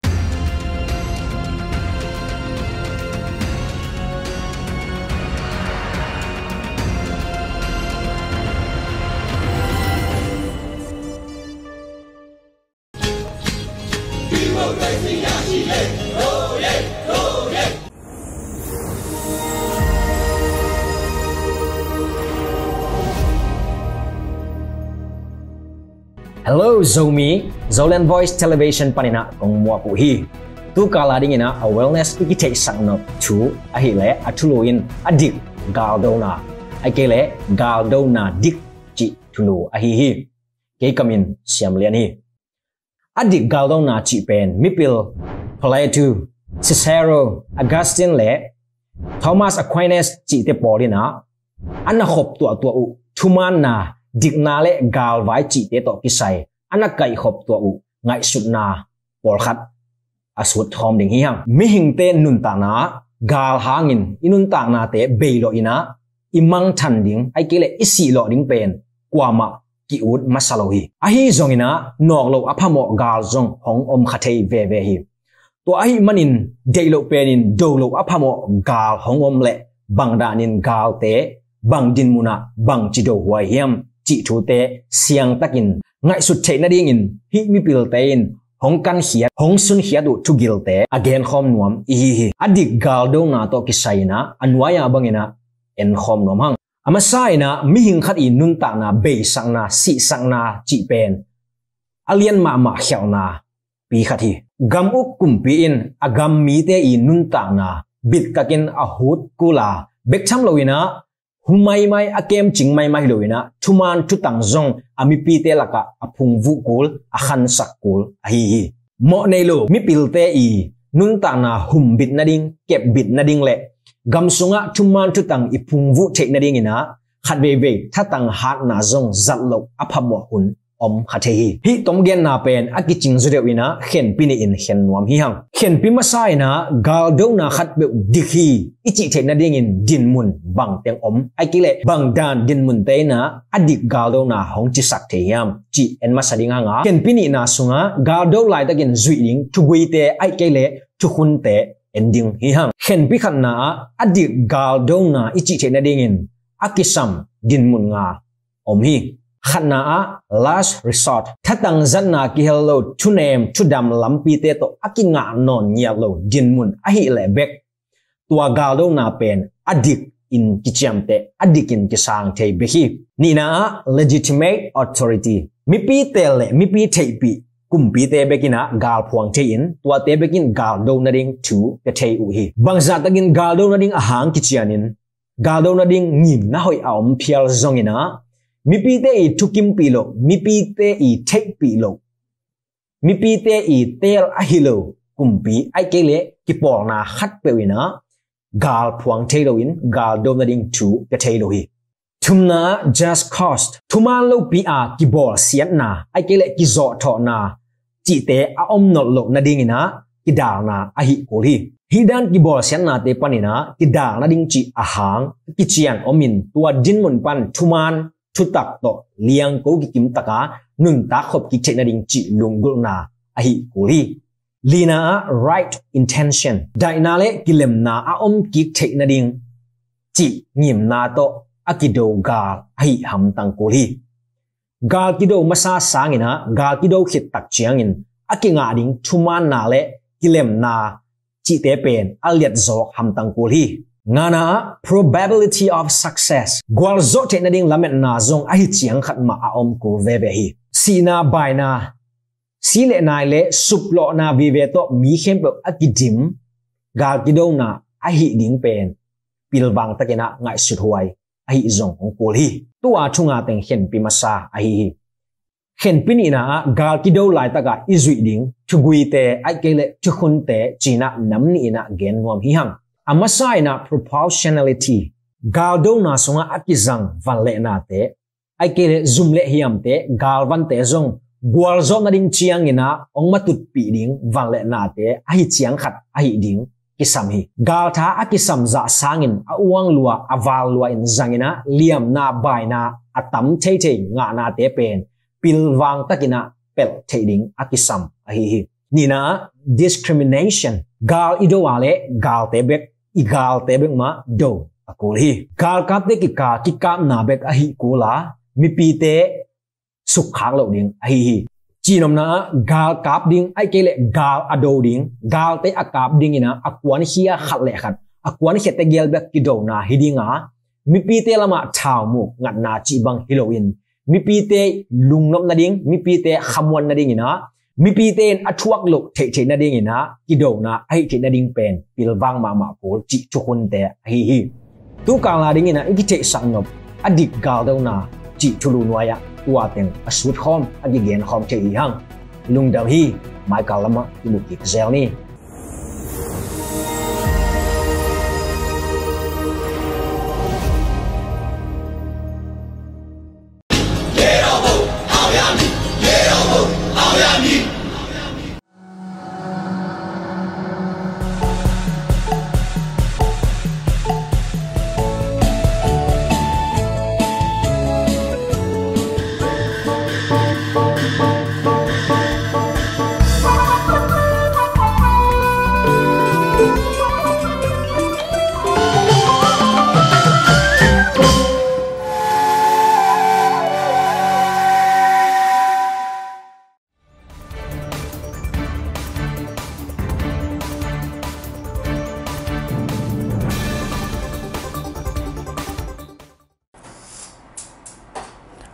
Hello Zomi, Zolan Voice Television panina kong mua pu hi. Tu kala dingina a wellness ikite sangno chu ahile atuluin adik galdona. Akele galdona dik chi tulu ahi hi. Ke kamin siamlian hi. Adik galdona chi pen mipil Plato, Cicero, Augustine le Thomas Aquinas chi te polina. Anna khop tua tua u thuman na Dignale gal vai chi te to kisai anak kai khop to u ngai sutna por khat asut thom ding hi hang mi hing te nun ta na gal hangin inun ta na te beilo ina imang than ding ai kele isi lo ding pen kwama ki ud masalo hi a hi zongina nok lo aphamo gal zong hong om khathei ve ve hi to a hi manin deilo penin do lo aphamo gal hong om le bangdanin gal te bangdin muna bang chido huai hiam chỉ thu te siang takin ngai sut thei na ding in hi mi pil te in hong kan hiat hong sun hiat du thu gil te again khom nuam i hi adik gal do na to ki saina anwaya bangina เอ็นคอมนอมหังอามาไซนะมิหิงขัดอินุนตานาเบสังนาสิสังนาจีเป็นอเลียนมามาเขียวนาปีขัดทีกำอุกกุมปีอินอากำมีเตอินุนตานาบิดกักินอาหุดกุลาเบกชัมโลวินะหุไม่ไม่อาเกมจิงไม่ไม่โลวินะทุมันทุตังซงอามิปีเตลักะอาพุงวุกุลอาขันสักกุลอาฮีฮีโมเนโลมิปิลเตอีนุนตานาหุมบิดนาดิงเก็บบิดนาดิงเละกำสุงะทุมันทุตังอิพุงวุเทนาดิงินะขัดเวเวถ้าตังฮาร์นาซงจัดโลอภมหุนอมขัดเฮีฮิตอมเกนนาเป็นอากิจิงจุดเดวินะเข็นปินีอินเข็นนวมฮิฮังเข็นปิมาไซนะกาลดงนาขัดเบดิคีอิจิเทนาดิงินดินมุนบังเตียงอมไอกิเลบังดานดินมุนเตนะอดิกาลดงนาหงจิสักเทียมจีเอ็นมาสดิงางาเข็นปินีนาสุงะกาลดงไลตะกินจุยลิงทุกุยเตไอกิเลทุกุนเตending hihang khen pi khan na adik gal dong na ichi che na dingin akisam din mun nga om hi khan na last resort thatang zan na ki hello to name to dam lampi te to akinga non nya lo din mun a hi le bek tua gal dong na pen adik in kicham te adik in kisang te be hi ni na legitimate authority mi pi te le mi pi thei piกุมปีเตเบกินะกาลพวงเทียนตัวเตเบกินกาลโดนาดิงทูเกเทอุฮีบางจัตกินกาลโดนาดิงอาหางกิจยานินกาลโดนาดิงงิมนะหอยเอามเพียลซงินะมีปีเตอีทุกิมปีโลมีปีเตอีเทคปีโลมีปีเตอีเตลอะฮิโลกุมปีไอเกเลกิปอลนาฮัดเปวินะกาลพวงเทโลอินกาลโดนาดิงทูเกเทโลฮีทุมนา just cost ทุมาโลปีอากิบอลเสียนาไอเกเลกิโซทอนาจีเตอาอมนอลกนาดิงินะกิดานาอหิโกลีฮิดันกิบอลเสียนาเตปานินะกิดานาดิงจีอาหางกิเจียนอมินตัวดินมุนปันทุมานทุตักโตเลียงโกกิกิมตะกานุนตาขบกิเจนาดิงจีลุงกุลนาอหิโกลีลีนา right intention ไดนาเลกิเลมนาอาอมกิเทนาดิงจีงิมนาโตอากิโดกาอหิหัมตังโกลีกาลกิโดมาซาสางินะกาลกิโดขิดตักเชียงินอากิงาดิงทุมานนาเลกิเลมนาจิเตเป็นอเลียดจอกหัมตังกูลีงานา probability of success กวาลโจเทนดิงลาเมนนาจงอหิเชียงขัดมาอาอมกูเวเวฮีสีนาบายนาสีเลนายเลสุปโลนาวิเวโตมีเข้มเปอากิดิมกาลกิโดนาอหิดิงเป็นปิลบังตะเกนะง่ายสุดหวยอหิจงของกูลีตัวชุงอาเต็งเห็นปิมาซาอหิเห็นปินีนะกาลกิโดไลตะกะอิจุยดิงทุกุยเตไอเกเลทุคุนเตจีนะน้ำนีนะเกนนวมฮิฮังอามาไซนะ proportionality กาลโดนาสงอากิจังวันเลนาเตไอเกเลซุมเลฮิมเตกาลวันเตจงบัวจงนาดิงเชียงอินะองมาตุดปีดิงวันเลนาเตอหิเชียงขัดอหิดิงกิสัมฮีกาลท้าอากิสัมจะสางินอวงลัวอวาลลัวอินจังอินะเลียมนาบายนาอัตัมเทเทงานาเตเป็นปิลวังตะกินะเปลเทดิงอากิสัมอหิฮีนี่นะ discrimination กาลอิโดอาเลกาลเตเบกอีกาลเตเบกมาโดอกูลีกาลกัดเตกิกากิกามนาเบกอหิกูลามีปีเตสุขขังเหล่าดิงอหิฮีจีนอมนะกาลกาบดิงไอเกเลกาลอโดดิงกาลเตอากาบดิงนะอากวนเฮียขัดเลขัดอากวนเฮตเกลเบกกิโดนาฮิดิงามีปีเตละมาชาวมุกงัดนาจีบังฮิโลวินมีปีเตลุงนบนาดิงมีปีเตขมวนนาดิงนะมีปีเตนอัชวักลุกเทเทนาดิงนะกิโดนะไอเทนาดิงเป็นปิลวังมามาโกจิจุคนเตฮิฮิตุกาลาดิงนะอิกิเทสังนบอดิกาลเดนาจิทุลุนวายะตัวเต็งอสุดคอมอดิเกนคอมเทอีหังลุงดาวฮีไมกาลามะอิบุกิกเซลนี่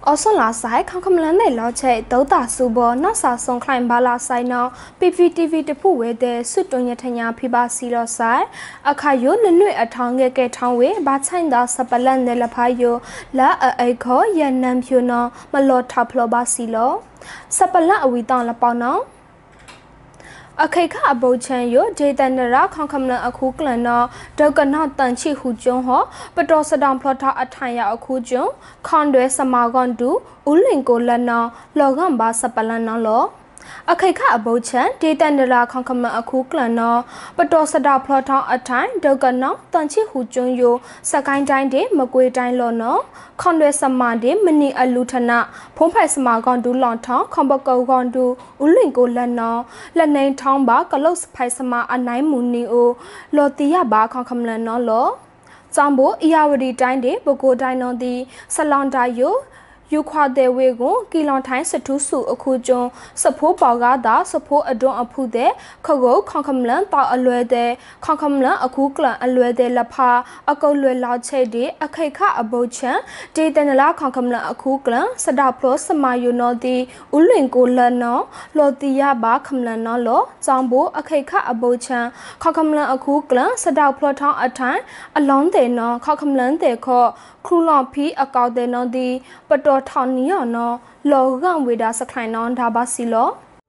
อส่วนลาสายคำคำนั้นในเราใช้ตัวตาสูบนอกสาสงคลายบาลาไซนอพี พี ที วี เดผู้เวเดสุดตรงยัทยาพิบาซีรอสายอาคายุนนุ่ยอัทองเกเกทองเวบาใช้ดาสปลันในละพายุและไอคอยันนำพิวนอมาโลทับโลบาซีโลสปลันอวิตอนละปอนออเคค่ะอบูชันโยเจตันราคองคำนันอคูกลันนอเดกันนาตันชิหูจงหอปตอสดามพลอทาอัทยาอคูจงคอนเดสมากันดูอุลิงโกลันนอลอกันบาสปลันนอลอเคค่ะอบูชันเจตันราคองคำนันอคูกลันนอปตอสดาพลอทาอัทยเดกันนาตันชิหูจงโยสกายใจเดมกวยใจลอนอคอนเดสมาเดมณีอลูทนะพงไผ่สมากันดูหลอนท้องคอมบกกันดูอุลิงโกลันนอและในท้องบากะลกไผ่สมาอันไหนมุนีโอโลติยาบาคองคำนันนอลจอมโบอียาวดีใจเดบโกไดนอดีสลอนไดโยยูควาเดเวกงกีลอนไทสทุสุอคูจงสะโพปอกาดาสะโพอดอนอพูเดขโกคองคำลันตาอลวยเดคองคำลันอคูกลันอลวยเดละพาอากลวยลาเชเดอเคคะอโบชันเจตันลาคองคำลันอคูกลันสดาพลสมายุนอดีอุลิงโกลันนอโลติยาบาคำลันนอโลจอมโบอเคคะอโบชันคองคำลันอคูกลันสดาพลทองอัฐานอลอนเดนอคองคำลันเดคอครูลอพีอากาเดนอดีปตอทอนนี้อ่ะเนาะโลกันเวดาสคลายนอนดาบาซิโล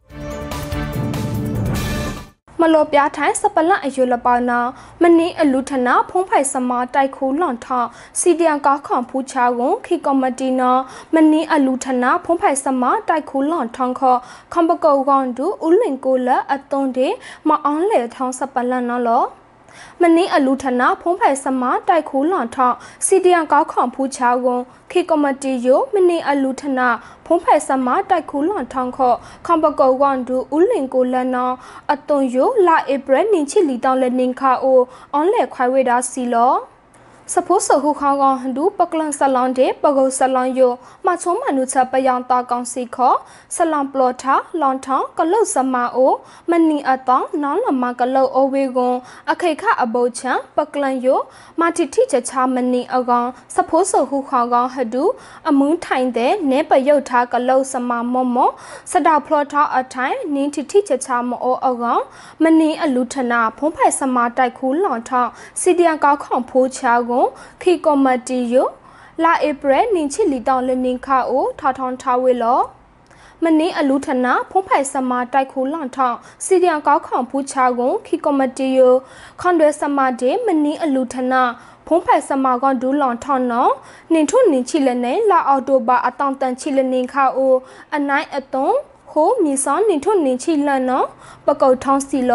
มาโลปยาไทยสปลันอายุละปานามันนี้อลุธนาพงไผ่สมาไตคูหลอนทอซีเดียงกาของผู้ชาวงคีกอมดีนามันนี้อลุธนาพงไผ่สมาไตคูหลอนทองคอคอมบกกอนดูอุลิงโกละอตงเดมาออนเลทองสปลันนอลมันนี้อลุธนาพงไผ่สมาไตคูหลอนทอซีเดียงกาของผู้ชาวงคีกอมดีโยมันนี้อลุธนาพงไผ่สมาไตคูหลอนทองคอคอมบกกอนดูอุลิงโกละนออตงโยลาเอเบรนินชิลีตองเลนิงคาโอออนเลควายเวดาซีโลสะโพสหูขางอนดูปกลังสลอนเดปกสลอนโยมาชมมนุษย์ปยางตากองสีขอสลอนปลอทาลอนท้องกะเลิสมาโอมันนีอตองน้องละมากะเลิโอเวกงอเคคะอโบชังปกลังโยมาทิที่จะชามันนีอกองสะโพสหูขางอนหดูอมึงไทยเดเนปยทากะเลิสมามอมสดาพลอทาอไทยนีทิที่จะชามโออกองมันนีอลุธนาพงไผ่สมาไตคูหลอนทองสิเดียงกาของผู้ชาวคีกอมดีโยลาเอเปรนินชิลีตองเลนิงคาโอทาทอนทาเวลมันนี้อลุธนาพงไผ่สมาไตคูหลอนทองซีเดียงกาของผู้ชาวงคีกอมดีโยคอนเดสมาเดมันนี้อลุธนาพงไผ่สมากันดูหลอนทอนเนาะนินทุนนินชิเลเนลาออโตบาอตองตันชิเลนิงคาโออันไหนอตงโหมีซ้อนนินทุนนินชิเลเนาะปะกอทองสีโล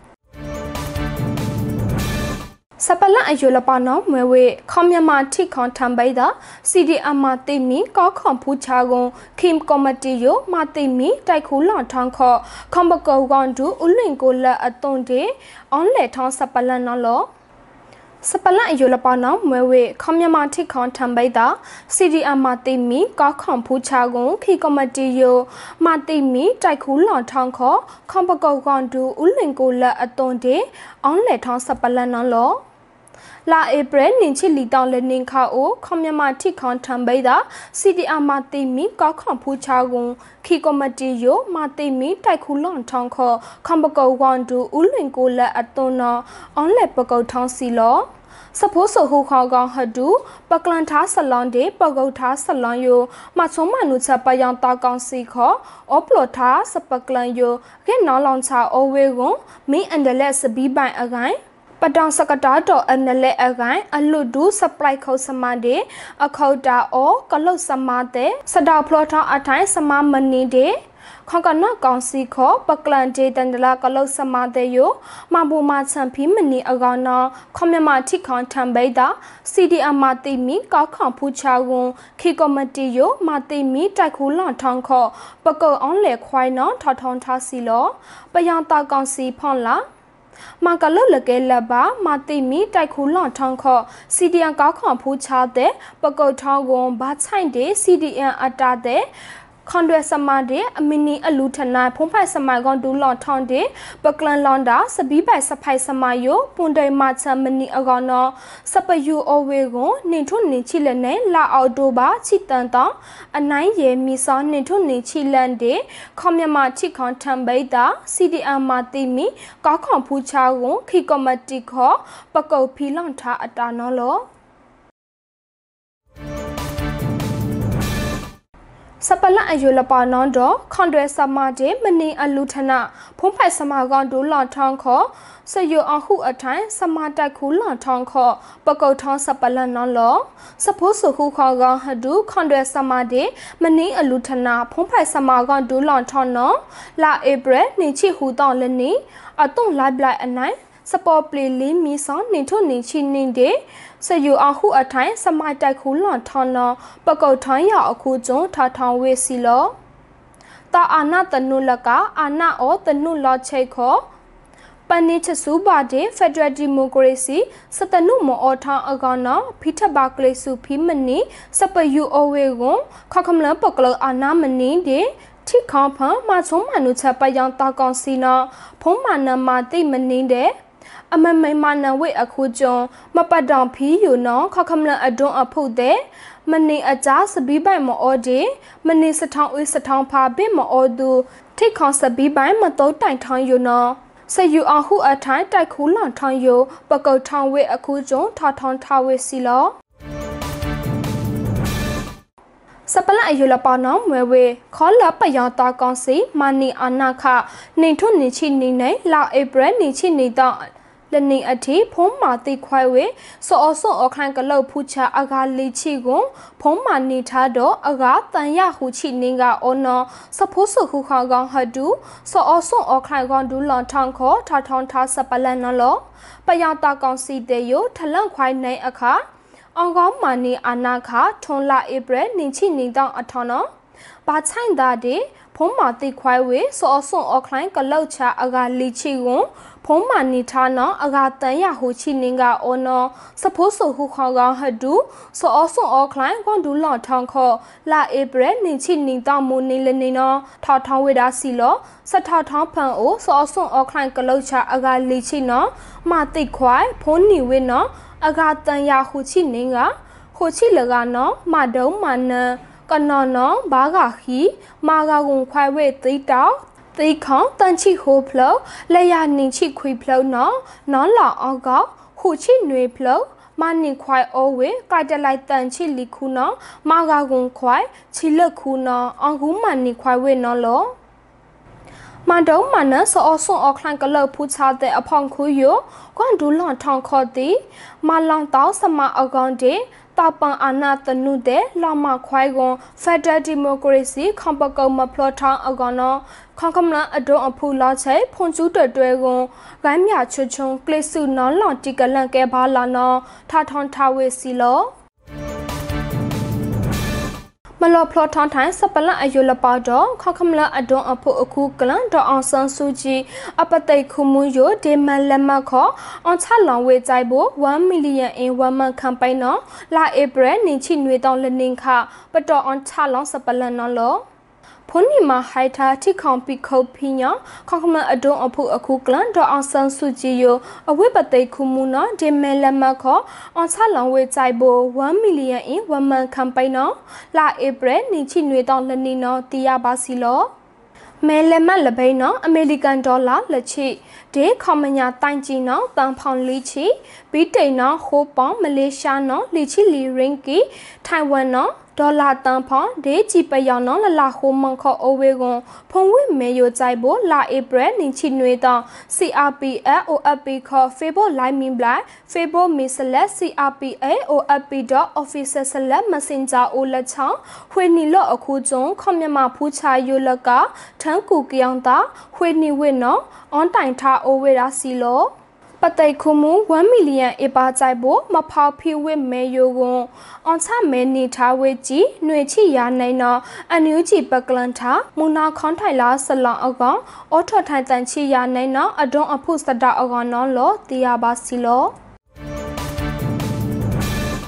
สปลันอายุละปานอมเมเวคอมยามาที่ของทำใบดาซีดีอามาติมีก็ของผู้ชาวงคิมคอมติโยมาติมีไตคูหลอนทองคอคอมบกกันดูอุลิงโกละอตงเดออนเลทองสปลันนอลสปลันอายุละปานอมเมเวคอมยามาที่ของทำใบดาซีดีอามาติมีก็ของผู้ชาวงคิคอมติโยมาติมีไตคูหลอนทองคอคอมบกกันดูอุลิงโกละอตงเดออนเลทองสปลันนอลลาเอเปรนินชิลีตองเลนิงคาโอคอมยามาที่ของทำใบดาซีดีอามาติมีก็ของผู้ชาวงคีกอมติโยมาติมีไตคูหลอนทองคอคอมบกวันดูอุลิงโกละอตนอออนเลปกทองสีโลสะโพสหูขางหดูปกลันท้าสลอนเดปกท้าสลอนโยมาชมมนุษย์ปยางตากองสีขออปลอท้าสปกลันโยแค่นอลอนชาโอเวกงมีอันเดเลสบีบายอะไรปดองสกัดดอกอันเลอะไรอลุดูสปรายเขาสมาเดอเขาดาโอกลุสมาเตสดาวพลอทออัฐายสมามันนีเดของกันนอกกองสีขอปกลันเจตันดลากลุสมาเตโยมาบูมาชันพิมันนีอากานอคอมเมมาที่ของทำใบดาซีดีอามาติมีก็ของผู้ชาวงคีกอมติโยมาติมีใจคูหลอนทองคอปกออนเลควายนอทอทอนทาสีโลปยังตากองสีพอนละมากะลลเกลบามาติมีไตคูหลอนทองคอซีดีเอ็นกาของผู้ชาเตปกอทองวงบาไซเดซีดีเอ็นอัตตาเตคอนเดสมาเดอมินีอลูทนายพงไผ่สมัยก่อนดูหลอนทองเดปกลันลอนดาสบีใบสะไพสมัยโยปุนไดมาชมนีอากอนอสปยูโอเวกงนิทุนนิชิเลเนลาเอาดูบาชิตันตองอันไหนเยมีซอนนิทุนนิชิเลนเดคอมยามาชิคอนทัมเบดาซีดีอามาติมีก็ของผู้ชาวงขีกอมติขอปะกอพีลอนทาอัตานอโลสปละอายุละปานอนดอคอนเดสมาเดมณีอลูทนาพงไผ่สมากอนดูหลอนทองขอสยอหูอัฐายสมาตะคูหลอนทองขอปะกอทองสปละนอนลอสะโพสุหูขอกอนหดูคอนเดสมาเดมณีอลูทนาพงไผ่สมากอนดูหลอนทองนอลาเอเบรนิชิหูตอนเลนีอะตุงไลบลายอันไหนสปอร์ปลีลีมีสอนนิทุนิชินิเดสยูอาหูอัฐายสมัยใจคูหลอนทอนนอปะกอทอนยาอคูจงทาทองเวสิโลตาอานาตนุลกาอานาโอตนุลอเชคอปนิชสุบาเดเฟเดรดิโมคราซีสตนุมอทางอากอนอพิทบากเลสุพิมนีสปยูโอเวกงขอคำลังปกลอานามนีเดที่คอพมาสมมนุษย์ไปยังตากอนซีนาพงมานามาติมนีเดอเมไม่มานาเวอคูจงมาปะดองพีอยู่น้องเขาคำลังอดงอพูเดมันนี่อาจารย์สบีใบมาอเดมันนี่สะท้องอุสะท้องพาเบมาอดูที่ของสบีใบมาโตแต่งทองอยู่น้องสยูอาหูอาท้ายแต่คูหลอนทองอยู่ปะเกาทองเวอคูจงทอทองทาเวสิลอสปละอายุละปานอมเวเวขอละปะยองตากองสีมานีอานาคะนิทุนนิชินีในลาเอเบรนิชินีตอလနေအထိဖုံးမာတိခွဲဝေစောစောအခန့်ကလောက်ဖူချာအကာလီချီကိုဖုံးမာနေထားတော့အကာတန်ရဟုချီနင်းကအော်နော်စဖိုးစုခုခေါကောင်ဟဒူစောစောအခန့်ကောင်ဒူလွန်ထောင်ခေါ်ထထောင်းထားစပလန်နော်လောပယတာကောင်စီတေယထလန့်ခွိုင်းနိုင်အခါအောင်ကောင်းမာနေအာနာခထွန်လာဧပြီနင်းချီနင်းတောင်းအထောင်းနော်ဘာချိုင်တာဒီဖုံးမာတိခွဲဝေစောစောအခန့်ကလောက်ချာအကာလီချီကိုဖုံးမာနီထားနော်အကာတန်ရဟူချီနင်းကအော်နော်စဖိုးဆူဟူခေါကောင်ဟဒူစောအဆွန်အော်ခလိုင်းကွန်ဒူလော်ထောင်းခေါ်လာဧပြီနင်းချီနင်းတောင်းမူနေလနေနော်ထောက်ထောင်းဝေဒါစီလောစထောက်ထောင်းဖန်အိုစောအဆွန်အော်ခလိုင်းကလောက်ချအကာလီချီနော်မာတိခွိုင်ဖုံးနီဝေနော်အကာတန်ရဟူချီနင်းကဟူချီလကနော်မတုံးမနန်ကနော်နော်ဘာဂါခီမာဂါကုံခွိုင်ဝေတိတောက်ตีของตันชิโฮพลและยานิชิคุยพลเนาะน้องหล่อออกหูชิหน่วยพลมานิควายโอเวกายจะไลตันชิลิคูเนาะมากากุงควายชิเลคูเนาะอังกุมานิควายเวเนาะโลมาดงมันนะสอส่งออกคลังกะเลิกผู้ชาแต่อพองคุยอยู่ก่อนดูหลอนทองคอตีมาลองเต้าสมาอากอนเดตาปังอานาตนุเดลามาควายกงเฟเดรดิโมคราซีคอมปะกอมาพลอทางอากอนเนาะခေါကမလအဒုံအဖူလာချေဖွန်ကျူးတွဲကွန်ဂိုင်းမြချွချုံကလစ်စုနော်လော်တီကလန်ကဲဘာလာနော်ထာထွန်ထာဝေစီလောမလောဖလောထောင်းထိုင်းစပလအယုလပါတော့ခေါကမလအဒုံအဖူအခုကလန်ဒေါအောင်ဆန်းစုကြည်အပတိတ်ခုမွယိုဒေမန်လက်မခေါအောင်ချလောင်ဝေကြိုက်ဖို့one million in one month campaign နော်လာဧပြီနင်ချိနွေတောင်းလနင်ခပတော်အောင်ချလောင်စပလန်နော်လောဖုန်နီမာဟိုက်တာတိခေါပီခုတ်ဖီညာခေါကမအဒုံအဖုအခုကလန်ဒေါအောင်ဆန်းစုကြည်ယအဝိပတိတ်ခုမူနော်ဒီမဲလမခောအောင်ချလောင်ဝေကြိုက်ဖို့one million in one month campaign နော်လာဧပြီနေချိနွေတောင်းလနီနော်တီရပါစီလောမဲလမလဘိနော်အမေရိကန်ဒေါ်လာလက်ချိဒေခေါမညာတိုင်ဂျီနော်တန်ဖောင်လီချီဘီတိန်နော်ဟိုပေါင်မလေးရှားနော်လီချီလီရင်ကီထိုင်ဝမ်နော်ဒေါ်လာတန်ဖောင်ဒေဂျီပယောင်နော်လလာဟိုမန်ခေါအိုဝေကွန်ဖုံဝိမဲယိုကြိုက်ဖို့လာဧပြီနင်ချီနွေတောင်း C R P F O F P ခေါ် Facebook Live မင်ဘလိုက် Facebook မီဆလက် C R P A O F P .official ဆလက် Messenger အိုလက်ချောင်းဝေနီလော့အခုကျုံခေါမြမဖူးချာယိုလကထန်းကူကြောင်တာဝေနီဝေနော်အွန်တိုင်ထားအိုဝေရာစီလောပတိတ်ခုမူone million အပါကြိုက်ဖို့မဖောက်ဖီဝစ်မဲယိုကွန်အွန်ချမဲနီထားဝေကြီးຫນွေချီရနိုင်တော့အန်ယူဂျီပကလန်ထာမူနာခွန်ထိုင်လာဆလောင်အကောင်အော်ထော်ထိုင်တန်ချီရနိုင်တော့အဒွန်အဖုစတာအကောင်နော်လောတီယာပါစီလောစ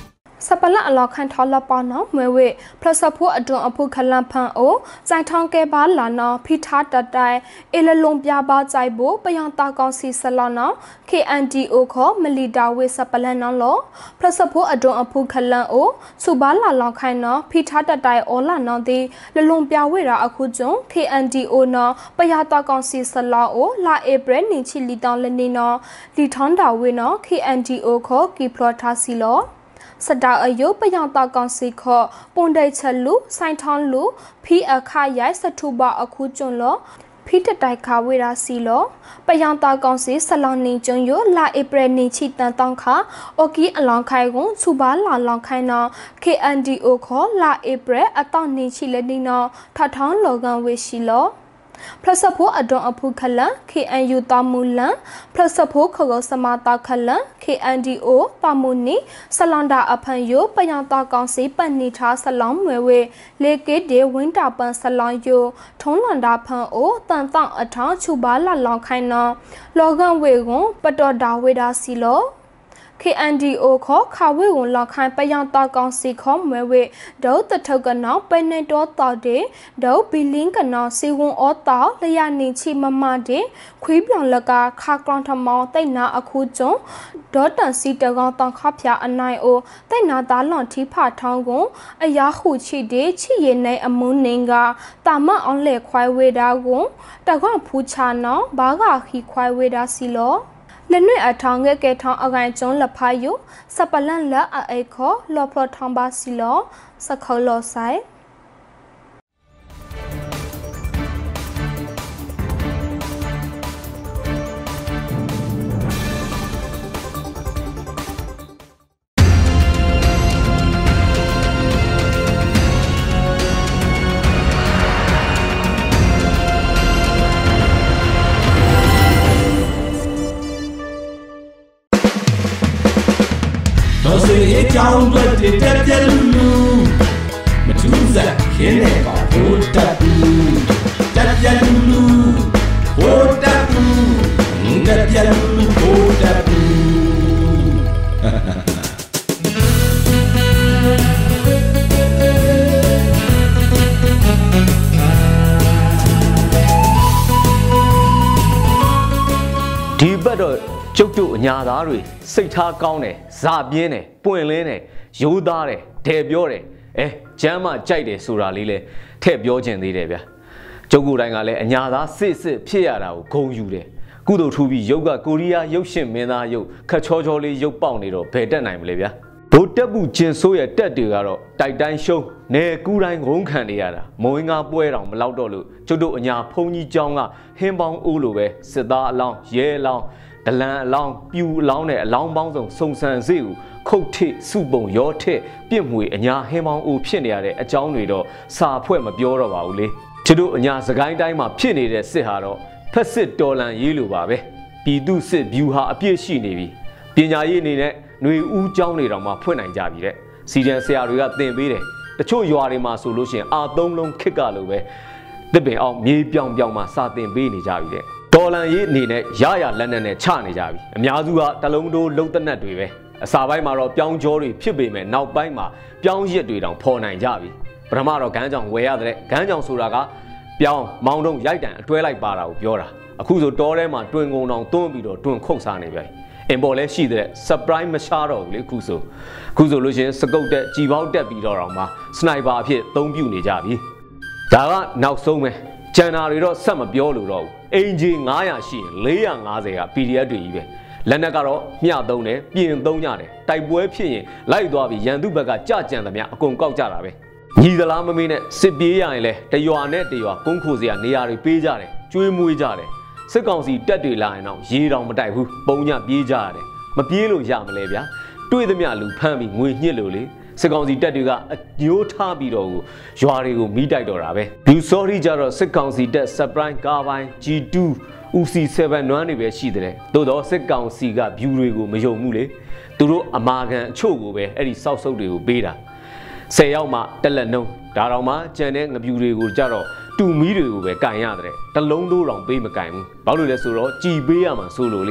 ปละอลอคันทอลปอนอเมเวพระสพูอดวงอภูคลัมพังโอใจทองแกบ้านหลานอพิทัดตัดได้เอลลงยาบาใจโบไปยังตากองสีสลอนอ เค เอ็น ดี โอ ขอมลีดาเวสปละนอลอพระสพูอดวงอภูคลัมโอสุบ้านหลานลอคันนอพิทัดตัดได้โอลานอดีลลงยาเวราอคุจง เค เอ็น ดี โอนอไปยังตากองสีสลอโอลาเอเบรนิชิลีตอนเลนีนอลีทอนดาเวนอ เค เอ็น ดี โอ ขอกีพลอทาซิลอสดาอายุไปยังตากองสีขอปุ่นได้ฉลุไซทอนลุพีอาคายายสถุบะอคุจงลอพิตไตคาเวราซีลอไปยังตากองสีสลอนิจงโยลาเอเปรนิชิตันตองคาโอกีอลองไคกงสุบาลาลองไคนอ เค เอ็น ดี โอ ขอลาเอเปรอตอนนิชิเลนินอทัทองโลกันเวชิลอพระสพูอดองอภูคลัง เค เอ็น ยู ตามูลังพระสพูขกสมาตาคลัง เค เอ็น ดี โอ ตามูนีสลันดาอภันโยปยังตากองสีปันนิทาสลองเมเวเลเกเดวินตาปันสลองโยทงลันดาพันโอตันตังอทังชูบาลลองไคนอโลกันเวกงปตอดาเวดาซิโลเค เอ็น ดี โอ ขอข่าวเวงหลอกขายไปยังตากองสีของเมเวเดาตะเทกันนอไปในตัวต่อเดเดาบิลิงกันนอสีวงอต่อระยะนิชิมามาเดคุยบลังละกาคากรองทมอไตนาอคูจงดอตันสีตะกองตองขับยาอันไนโอไตนาตาหล่อนที่ผ่าทองกงอายาหูชีเดชีเยในอมุนเนงกาตามมาออนเล่ควายเวดากงตะกองผู้ชานอบากาขีควายเวดาซิโลและหน่วยอาทางเงเกทองอากาศจงละพายุสปลันละอาเอคอลอพลทองบาซิลอสะเขาลอไซတော်စင်အကြောင်းတွေတက်ပြက်လူလူမထူးစားခင်းတဲ့ကောင်ဟိုတက်တူတက်ပြက်လူလူဟိုတက်တူတက်ပြက်လူလူဟိုတက်တူဒီဘက်တော့ကျုပ်တို့အညာသားတွေစိတ်ထားကောင်းတယ်ဇာပြင်းတယ်ပွင့်လင်းတယ်ရိုးသားတယ်ဒဲပြောတယ်အဲကျမ်းမှကြိုက်တယ်ဆိုတာလေးလဲထည့်ပြောခြင်းသေးတယ်ဗျာကျုပ်ကိုယ်တိုင်ကလည်းအညာသားစစ်စစ်ဖြစ်ရတာကိုဂုဏ်ယူတယ်ကုသိုလ်ထူပြီးရုပ်ကကိုရီးယားရုပ်ရှင်မင်းသားရုပ်ခက်ချောချောလေးရုပ်ပေါက်နေတော့ဘယ်တက်နိုင်မလဲဗျာဘိုးတက်မှုကျင်ဆိုးရဲ့တက်တွေကတော့တိုက်တိုင်းရှုံးနေကူးတိုင်းငုံခံနေရတာမုံငါပွဲတော်မလောက်တော့လို့ကျုပ်တို့အညာဖုံကြီးကျောင်းကဟင်းပေါင်းအိုးလိုပဲစစ်သားအလောင်းရဲအလောင်းဒလန်အလောင်းပြူအလောင်းနဲ့အလောင်းပေါင်းစုံစုံစံစေကိုခုတ်ထိစုပုံရောထက်ပြစ်မွေအညာဟင်းပေါင်းအိုးဖြစ်နေရတဲ့အကြောင်းတွေတော့စာဖွဲ့မပြောတော့ပါဘူးလေကျတို့အညာစကိုင်းတိုင်းမှာဖြစ်နေတဲ့စစ်ဟာတော့ဖက်စစ်တော်လန်ရေးလိုပါပဲပြည်သူစစ်ဗျူဟာအပြည့်ရှိနေပြီပညာရေးအနေနဲ့ຫນွေဦးကျောင်းတွေတောင်မှဖွင့်နိုင်ကြပြီတဲ့စီဒန်ဆရာတွေကသင်ပေးတယ်တချို့ရွာတွေမှာဆိုလို့ရှိရင်အာသုံးလုံးခစ်ကလိုပဲတစ်ပင်အောင်မြေပြောင်ပြောင်မှာစာသင်ပေးနေကြပြီတဲ့တော်လန်ရေးအနေနဲ့ရရလက်နက်နဲ့ချနေကြပြီအများစုကတလုံးတိုးလုံသက်နက်တွေပဲအစာပိုင်းမှာတော့ပြောင်းကြောတွေဖြစ်ပေမဲ့နောက်ပိုင်းမှာပြောင်းရစ်တွေတောင်ဖော်နိုင်ကြပြီပထမတော့ဂန်းကြောင်ဝယ်ရတဲ့ဂန်းကြောင်ဆိုတာကပြောင်းမောင်းတုံးရိုက်တံအတွဲလိုက်ပါတာကိုပြောတာအခုဆိုတောထဲမှာတွင်ကုန်တောင်တွန်းပြီးတော့တွင်ခုတ်စားနေပြီအင်ပေါ်လဲရှိတဲ့ surprise မရှာတော့ဘူးလေခုဆိုခုဆိုလို့ရှင်စကုတ်တက်ကြည်ပေါက်တက်ပြီးတော့တော့မှစနိုက်ပါအဖြစ်သုံးပြနေကြပြီဒါကနောက်ဆုံးပဲကျန်တာတွေတော့ဆက်မပြောလို့တော့ဘူးအင်ဂျီငါးရာရှိရင်လေးရာငါးဆယ်က ပီဒီအက်ဖ် တွေကြီးပဲလက်နက်ကတော့မျှသုံးတယ်ပြင်သုံးရတယ်တိုက်ပွဲဖြစ်ရင်လိုက်သွားပြီးရန်သူဘက်ကကြကြံသမျှအကုန်ကောက်ကြတာပဲညီသလားမမေးနဲ့စစ်ပြေးရရင်လဲတရွာနဲ့တရွာကုန်းခိုစရာနေရာတွေပေးကြတယ်ကျွေးမွေးကြတယ်စစ်ကောင်စီတက်တွေလာရင်တော့ရေတောင်မတိုက်ဘူးပုံညပြေးကြရတယ်မပြေးလို့ရမလဲဗျာတွေ့သမျှလူဖမ်းပြီးငွေညှစ်လို့လေစစ်ကောင်စီတက်တွေကအညိုးထားပြီးတော့ရွာတွေကိုမိတိုက်တော့တာပဲဘူဆော်ရီကြတော့စစ်ကောင်စီတက် surprise ကားပိုင်း ဂျီ တူ U C เซเว่น နွမ်းတွေပဲရှိတယ်သို့တော့စစ်ကောင်စီက view တွေကိုမယုံဘူးလေသူတို့အမာခံအချို့ကိုပဲအဲ့ဒီစောက်ဆုပ်တွေကိုပေးတာဆယ်ယောက်မှတက်လက်နှုံးဒါတော့မှကြံတဲ့ငပြူတွေကိုကြတော့တူမီးတွေကိုပဲကန်ရတယ်တလုံးတိုးတောင်ပေးမကန်ဘူးဘာလို့လဲဆိုတော့ကြည်ပေးရမှာဆိုလို့လေ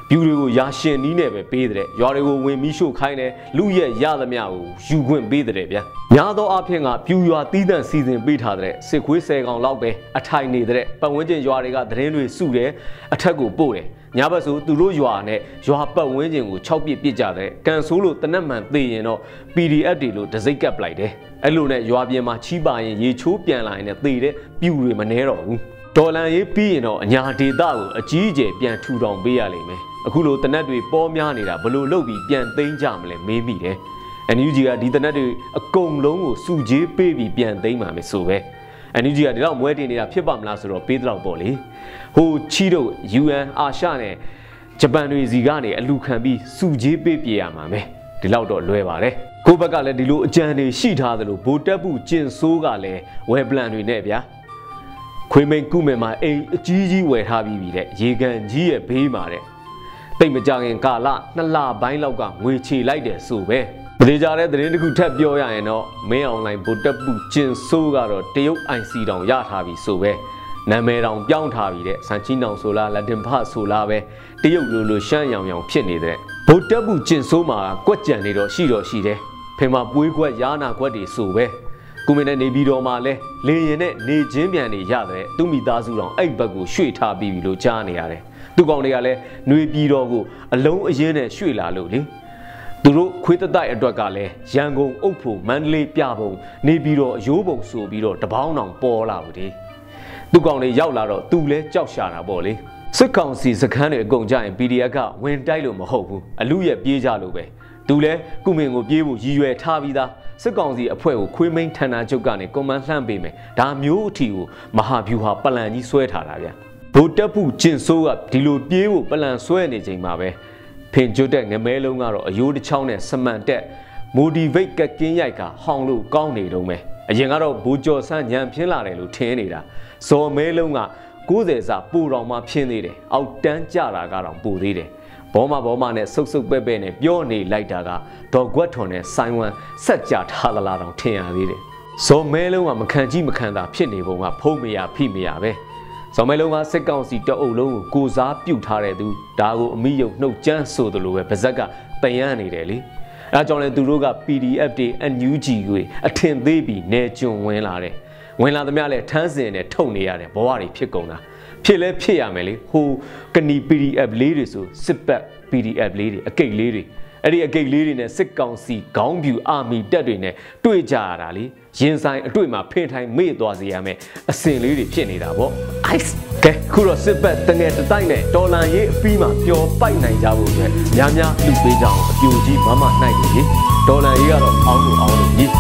ပြူတွေကိုရာရှင်နီးနဲ့ပဲပေးတဲ့ရွာတွေကိုဝင်ပြီးရှို့ခိုင်းတယ်လူရဲ့ရသမျှကိုယူခွင့်ပေးတဲ့ဗျာများသောအားဖြင့်ကပြူရွာတီးတန့်စီစဉ်ပေးထားတဲ့စစ်ခွေးဆယ်ကောင်လောက်ပဲအထိုင်နေတဲ့ပတ်ဝန်းကျင်ရွာတွေကသတင်းတွေစုတယ်အထက်ကိုပို့တယ်ညာဘက်ဆိုသူတို့ရွာနဲ့ရွာပတ်ဝန်းကျင်ကို၆ပြစ်ပစ်ကြတဲ့ကန်ဆိုးလို့တနက်မှန်သိရင်တော့ P D F တွေလို့တစိမ့်ကပ်လိုက်တယ်အဲ့လိုနဲ့ရွာပြင်မှာချီးပါရင်ရေချိုးပြန်လာရင်လည်းသိတဲ့ပြူတွေမနှဲတော့ဘူးဒေါ်လန်ရေးပြီးရင်တော့အညာဒေတာကိုအကြီးအကျယ်ပြန်ထူထောင်ပေးရလိမ့်မယ်အခုလိုတနက်တွေပေါ်များနေတာဘလို့လုပ်ပြီးပြန်သိမ်းကြမလဲမေးမိတယ် N U G ကဒီတနက်တွေအကုန်လုံးကိုစုကြေးပေးပြီးပြန်သိမ်းမှာမယ်ဆိုပဲ N U G ကဒီတော့မွဲတင်နေတာဖြစ်ပါမလားဆိုတော့ပေးတော့ပေါ့လေဟိုချီတို့ U N အာရှနဲ့ဂျပန်တွေစီကနေအလူခံပြီးစုကြေးပေးပြရမှာမယ်ဒီလောက်တော့လွယ်ပါတယ်ကိုဘက်ကလည်းဒီလိုအကြံတွေရှိထားသလိုဗိုလ်တပ်ဘူးကျင်ဆိုးကလည်းဝယ်ပလန်တွေနဲ့ဗျာခွေးမိန်ကုမယ်မှာအိမ်အကြီးကြီးဝယ်ထားပြီးပြီတဲ့ရေကန်ကြီးရဲ့ဘေးမှာတဲ့တိတ်မကြခင်ကာလနှစ်လပိုင်းလောက်ကငွေချေလိုက်တယ်ဆိုပဲပဒေကြတဲ့သတင်းတစ်ခုထပ်ပြောရရင်တော့မင်းအွန်လိုင်းဗိုလ်တပ်ဘူးကျင်ဆိုးကတော့တရုတ် I C တောင်ရထားပြီဆိုပဲနာမည်တောင်ပြောင်းထားပြီတဲ့စန်ချီနောင်ဆိုလားလက်တင်ဖဆိုလားပဲတရုတ်လိုလိုရှမ်းရောင်ရောင်ဖြစ်နေတဲ့ဗိုလ်တပ်ဘူးကျင်ဆိုးမှာကွက်ကြံနေတော့ရှိတော့ရှိတယ်ဖင်မှာပွေးခွက်ရာနာခွက်တွေဆိုပဲကုမင်းနဲ့နေပြီးတော့မှလဲလေရင်နဲ့နေချင်းပြန်နေရတယ်သူမိသားစုတော်အဲ့ဘက်ကိုရွှေ့ထားပြီးပြီလို့ကြားနေရတယ်သူကောင်တွေကလည်းနှွေပြီးတော့ကိုအလုံးအရင်နဲ့ရွှေ့လာလို့လေသူတို့ခွေးတတိုက်အတွက်ကလည်းရန်ကုန်အုပ်ဖို့မန္တလေးပြပုံနေပြီးတော့အယိုးပုံဆိုပြီးတော့တပေါင်းတောင်ပေါ်လာဘူးဒီသူကောင်တွေရောက်လာတော့သူလဲကြောက်ရှာတာပေါ့လေစစ်ကောင်စီစခန်းတွေအကုန်ကြရင် P D F ကဝင်တိုက်လို့မဟုတ်ဘူးအလူရဲ့ပြေးကြလို့ပဲသူလဲကုမင်ကိုပြေးဖို့ရည်ရွယ်ထားပြီးသားစစ်ကောင်စီအဖွဲ့ကိုခွေးမိန်ဌာနချုပ်ကနေကွန်မန်လှမ်းပေးမယ်ဒါမျိုးအထီကိုမဟာဗျူဟာပလန်ကြီးဆွဲထားတာဗျဗိုလ်တပ်ဘူးကျင်ဆိုးကဒီလိုပြေးဖို့ပလန်ဆွဲနေချိန်မှာပဲဖင်ကျွတ်တဲ့ငမဲလုံးကတော့အယိုးတစ်ချောင်းနဲ့စမန်တက် motivate ကကင်းရိုက်ကဟောင်းလို့ကောင်းနေတော့မယ်အရင်ကတော့ဘူကျော်ဆန်းညံပြင်းလာတယ်လို့ထင်နေတာဇော်မဲလုံးက၉၀စာပူတော်မှဖြင်းသေးတယ်အောက်တန်းကြတာကတော့ပူသေးတယ်ဘောမဘောမနဲ့ဆုပ်ဆုပ်ပဲ့ပဲ့နဲ့ပြောနေလိုက်တာကဒေါ်ကွက်ထွန်နဲ့ဆိုင်းဝမ်ဆက်ကြထားသလားတောင်ထင်ရသေးတယ်ဇော်မဲလုံးကမခံကြည့်မခံတာဖြစ်နေပုံကဖုံးမရဖိမရပဲဇော်မဲလုံးကစစ်ကောင်စီတအုပ်လုံးကိုကိုစားပြုတ်ထားတဲ့သူဒါကိုအမိယုံနှုတ်ကြမ်းဆိုသလိုပဲဗဇက်ကတန်ရမ်းနေတယ်လေအဲကြောင့်လဲသူတို့က P D F တွေ N U G တွေအထင်သေးပြီးနေကျွံဝင်လာတယ်ဝင်လာသမျှလဲထန်းစင်နဲ့ထုတ်နေရတယ်ဘဝတွေဖြစ်ကုန်တာဖြစ်လဲဖြစ်ရမယ်လေဟိုကနီ P D F လေးတွေဆိုစစ်ပတ် P D F လေးတွေအကိတ်လေးတွေအဲ့ဒီအကိတ်လေးတွေနဲ့စစ်ကောင်စီခေါင်းပြူအာမီတက်တွေနဲ့တွေ့ကြရတာလေရင်ဆိုင်အတွေ့မှာဖင်ထိုင်မေ့သွားစေရမယ်အစင်လေးတွေဖြစ်နေတာပေါ့ ice ကဲခုတော့စစ်ပတ်တငယ်တတိုက်နဲ့ဒေါ်လာရေးအပြီးမှာပျော်ပိုက်နိုင်ကြဖို့အတွက်များများလှူပေးကြအောင်အပြိုကြီးမမနိုင်နေကြီးဒေါ်လာရေးကတော့အောင်းလို့အောင်းလို့ကြီး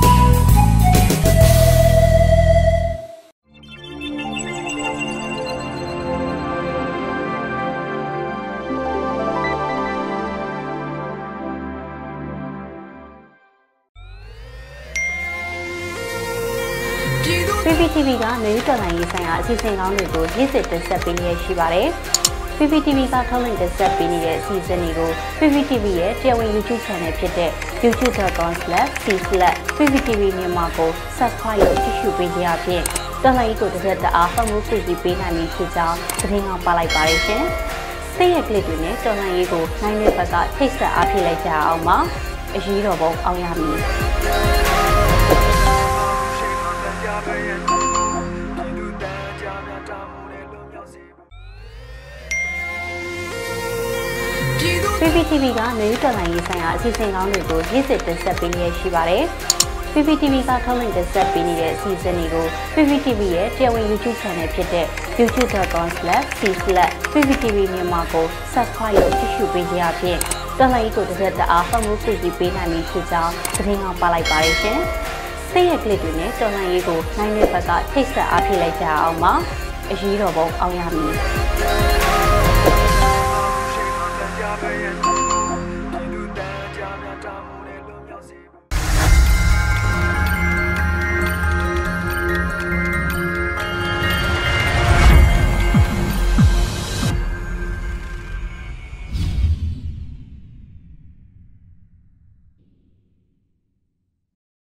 P P T V ကမြေတော်လိုင်းရေးဆိုင်ရာအစီအစဉ်ကောင်းတွေကိုနေ့စဉ်တင်ဆက်ပေးနေရရှိပါတယ်။ P P T V ကထုတ်လွှင့်တင်ဆက်ပေးနေတဲ့အစီအစဉ်တွေကို P P T V ရဲ့တရားဝင် YouTube Channel ဖြစ်တဲ့ youtube dot com slash c slash p p t v မြန်မာကို Subscribe လုပ်ကြည့်ရှုပေးကြရဖြင့်တော်လိုင်းကိုတစ်သက်တအားဖတ်မှုသိရှိပေးနိုင်ပြီဖြစ်ကြောင်းသတင်းအောင်ပါလိုက်ပါရရှင်။စိတ်ရကလစ်တွေနဲ့တော်လိုင်းရေးကိုနိုင်တဲ့ဘက်ကထိတ်ဆက်အားဖြစ်လိုက်ကြအောင်ပါ။အရေးတော်ပုံအောင်ရမည်။ P P T V ကမြေတော်လိုင်းရေးဆိုင်ရာအစီအစဉ်ကောင်းတွေကိုနေ့စဉ်တင်ဆက်ပေးနေရရှိပါတယ်။ P P T V ကထုတ်လွှင့်တင်ဆက်ပေးနေတဲ့အစီအစဉ်တွေကို P P T V ရဲ့တရားဝင် YouTube Channel ဖြစ်တဲ့ youtube dot com slash c slash p p t v မြန်မာကို Subscribe လုပ်ကြည့်ရှုပေးကြရဖြင့်တော်လိုင်းကိုတစ်သက်တအားဖတ်မှုသိရှိပေးနိုင်ပြီဖြစ်ကြောင်းသတင်းအောင်ပါလိုက်ပါရရှင်။စိတ်ရကလစ်တွေနဲ့တော်လိုင်းရေးကိုနိုင်တဲ့ဘက်ကထိတ်ဆက်အားဖြစ်လိုက်ကြအောင်ပါ။အရေးတော်ပုံအောင်ရမည်။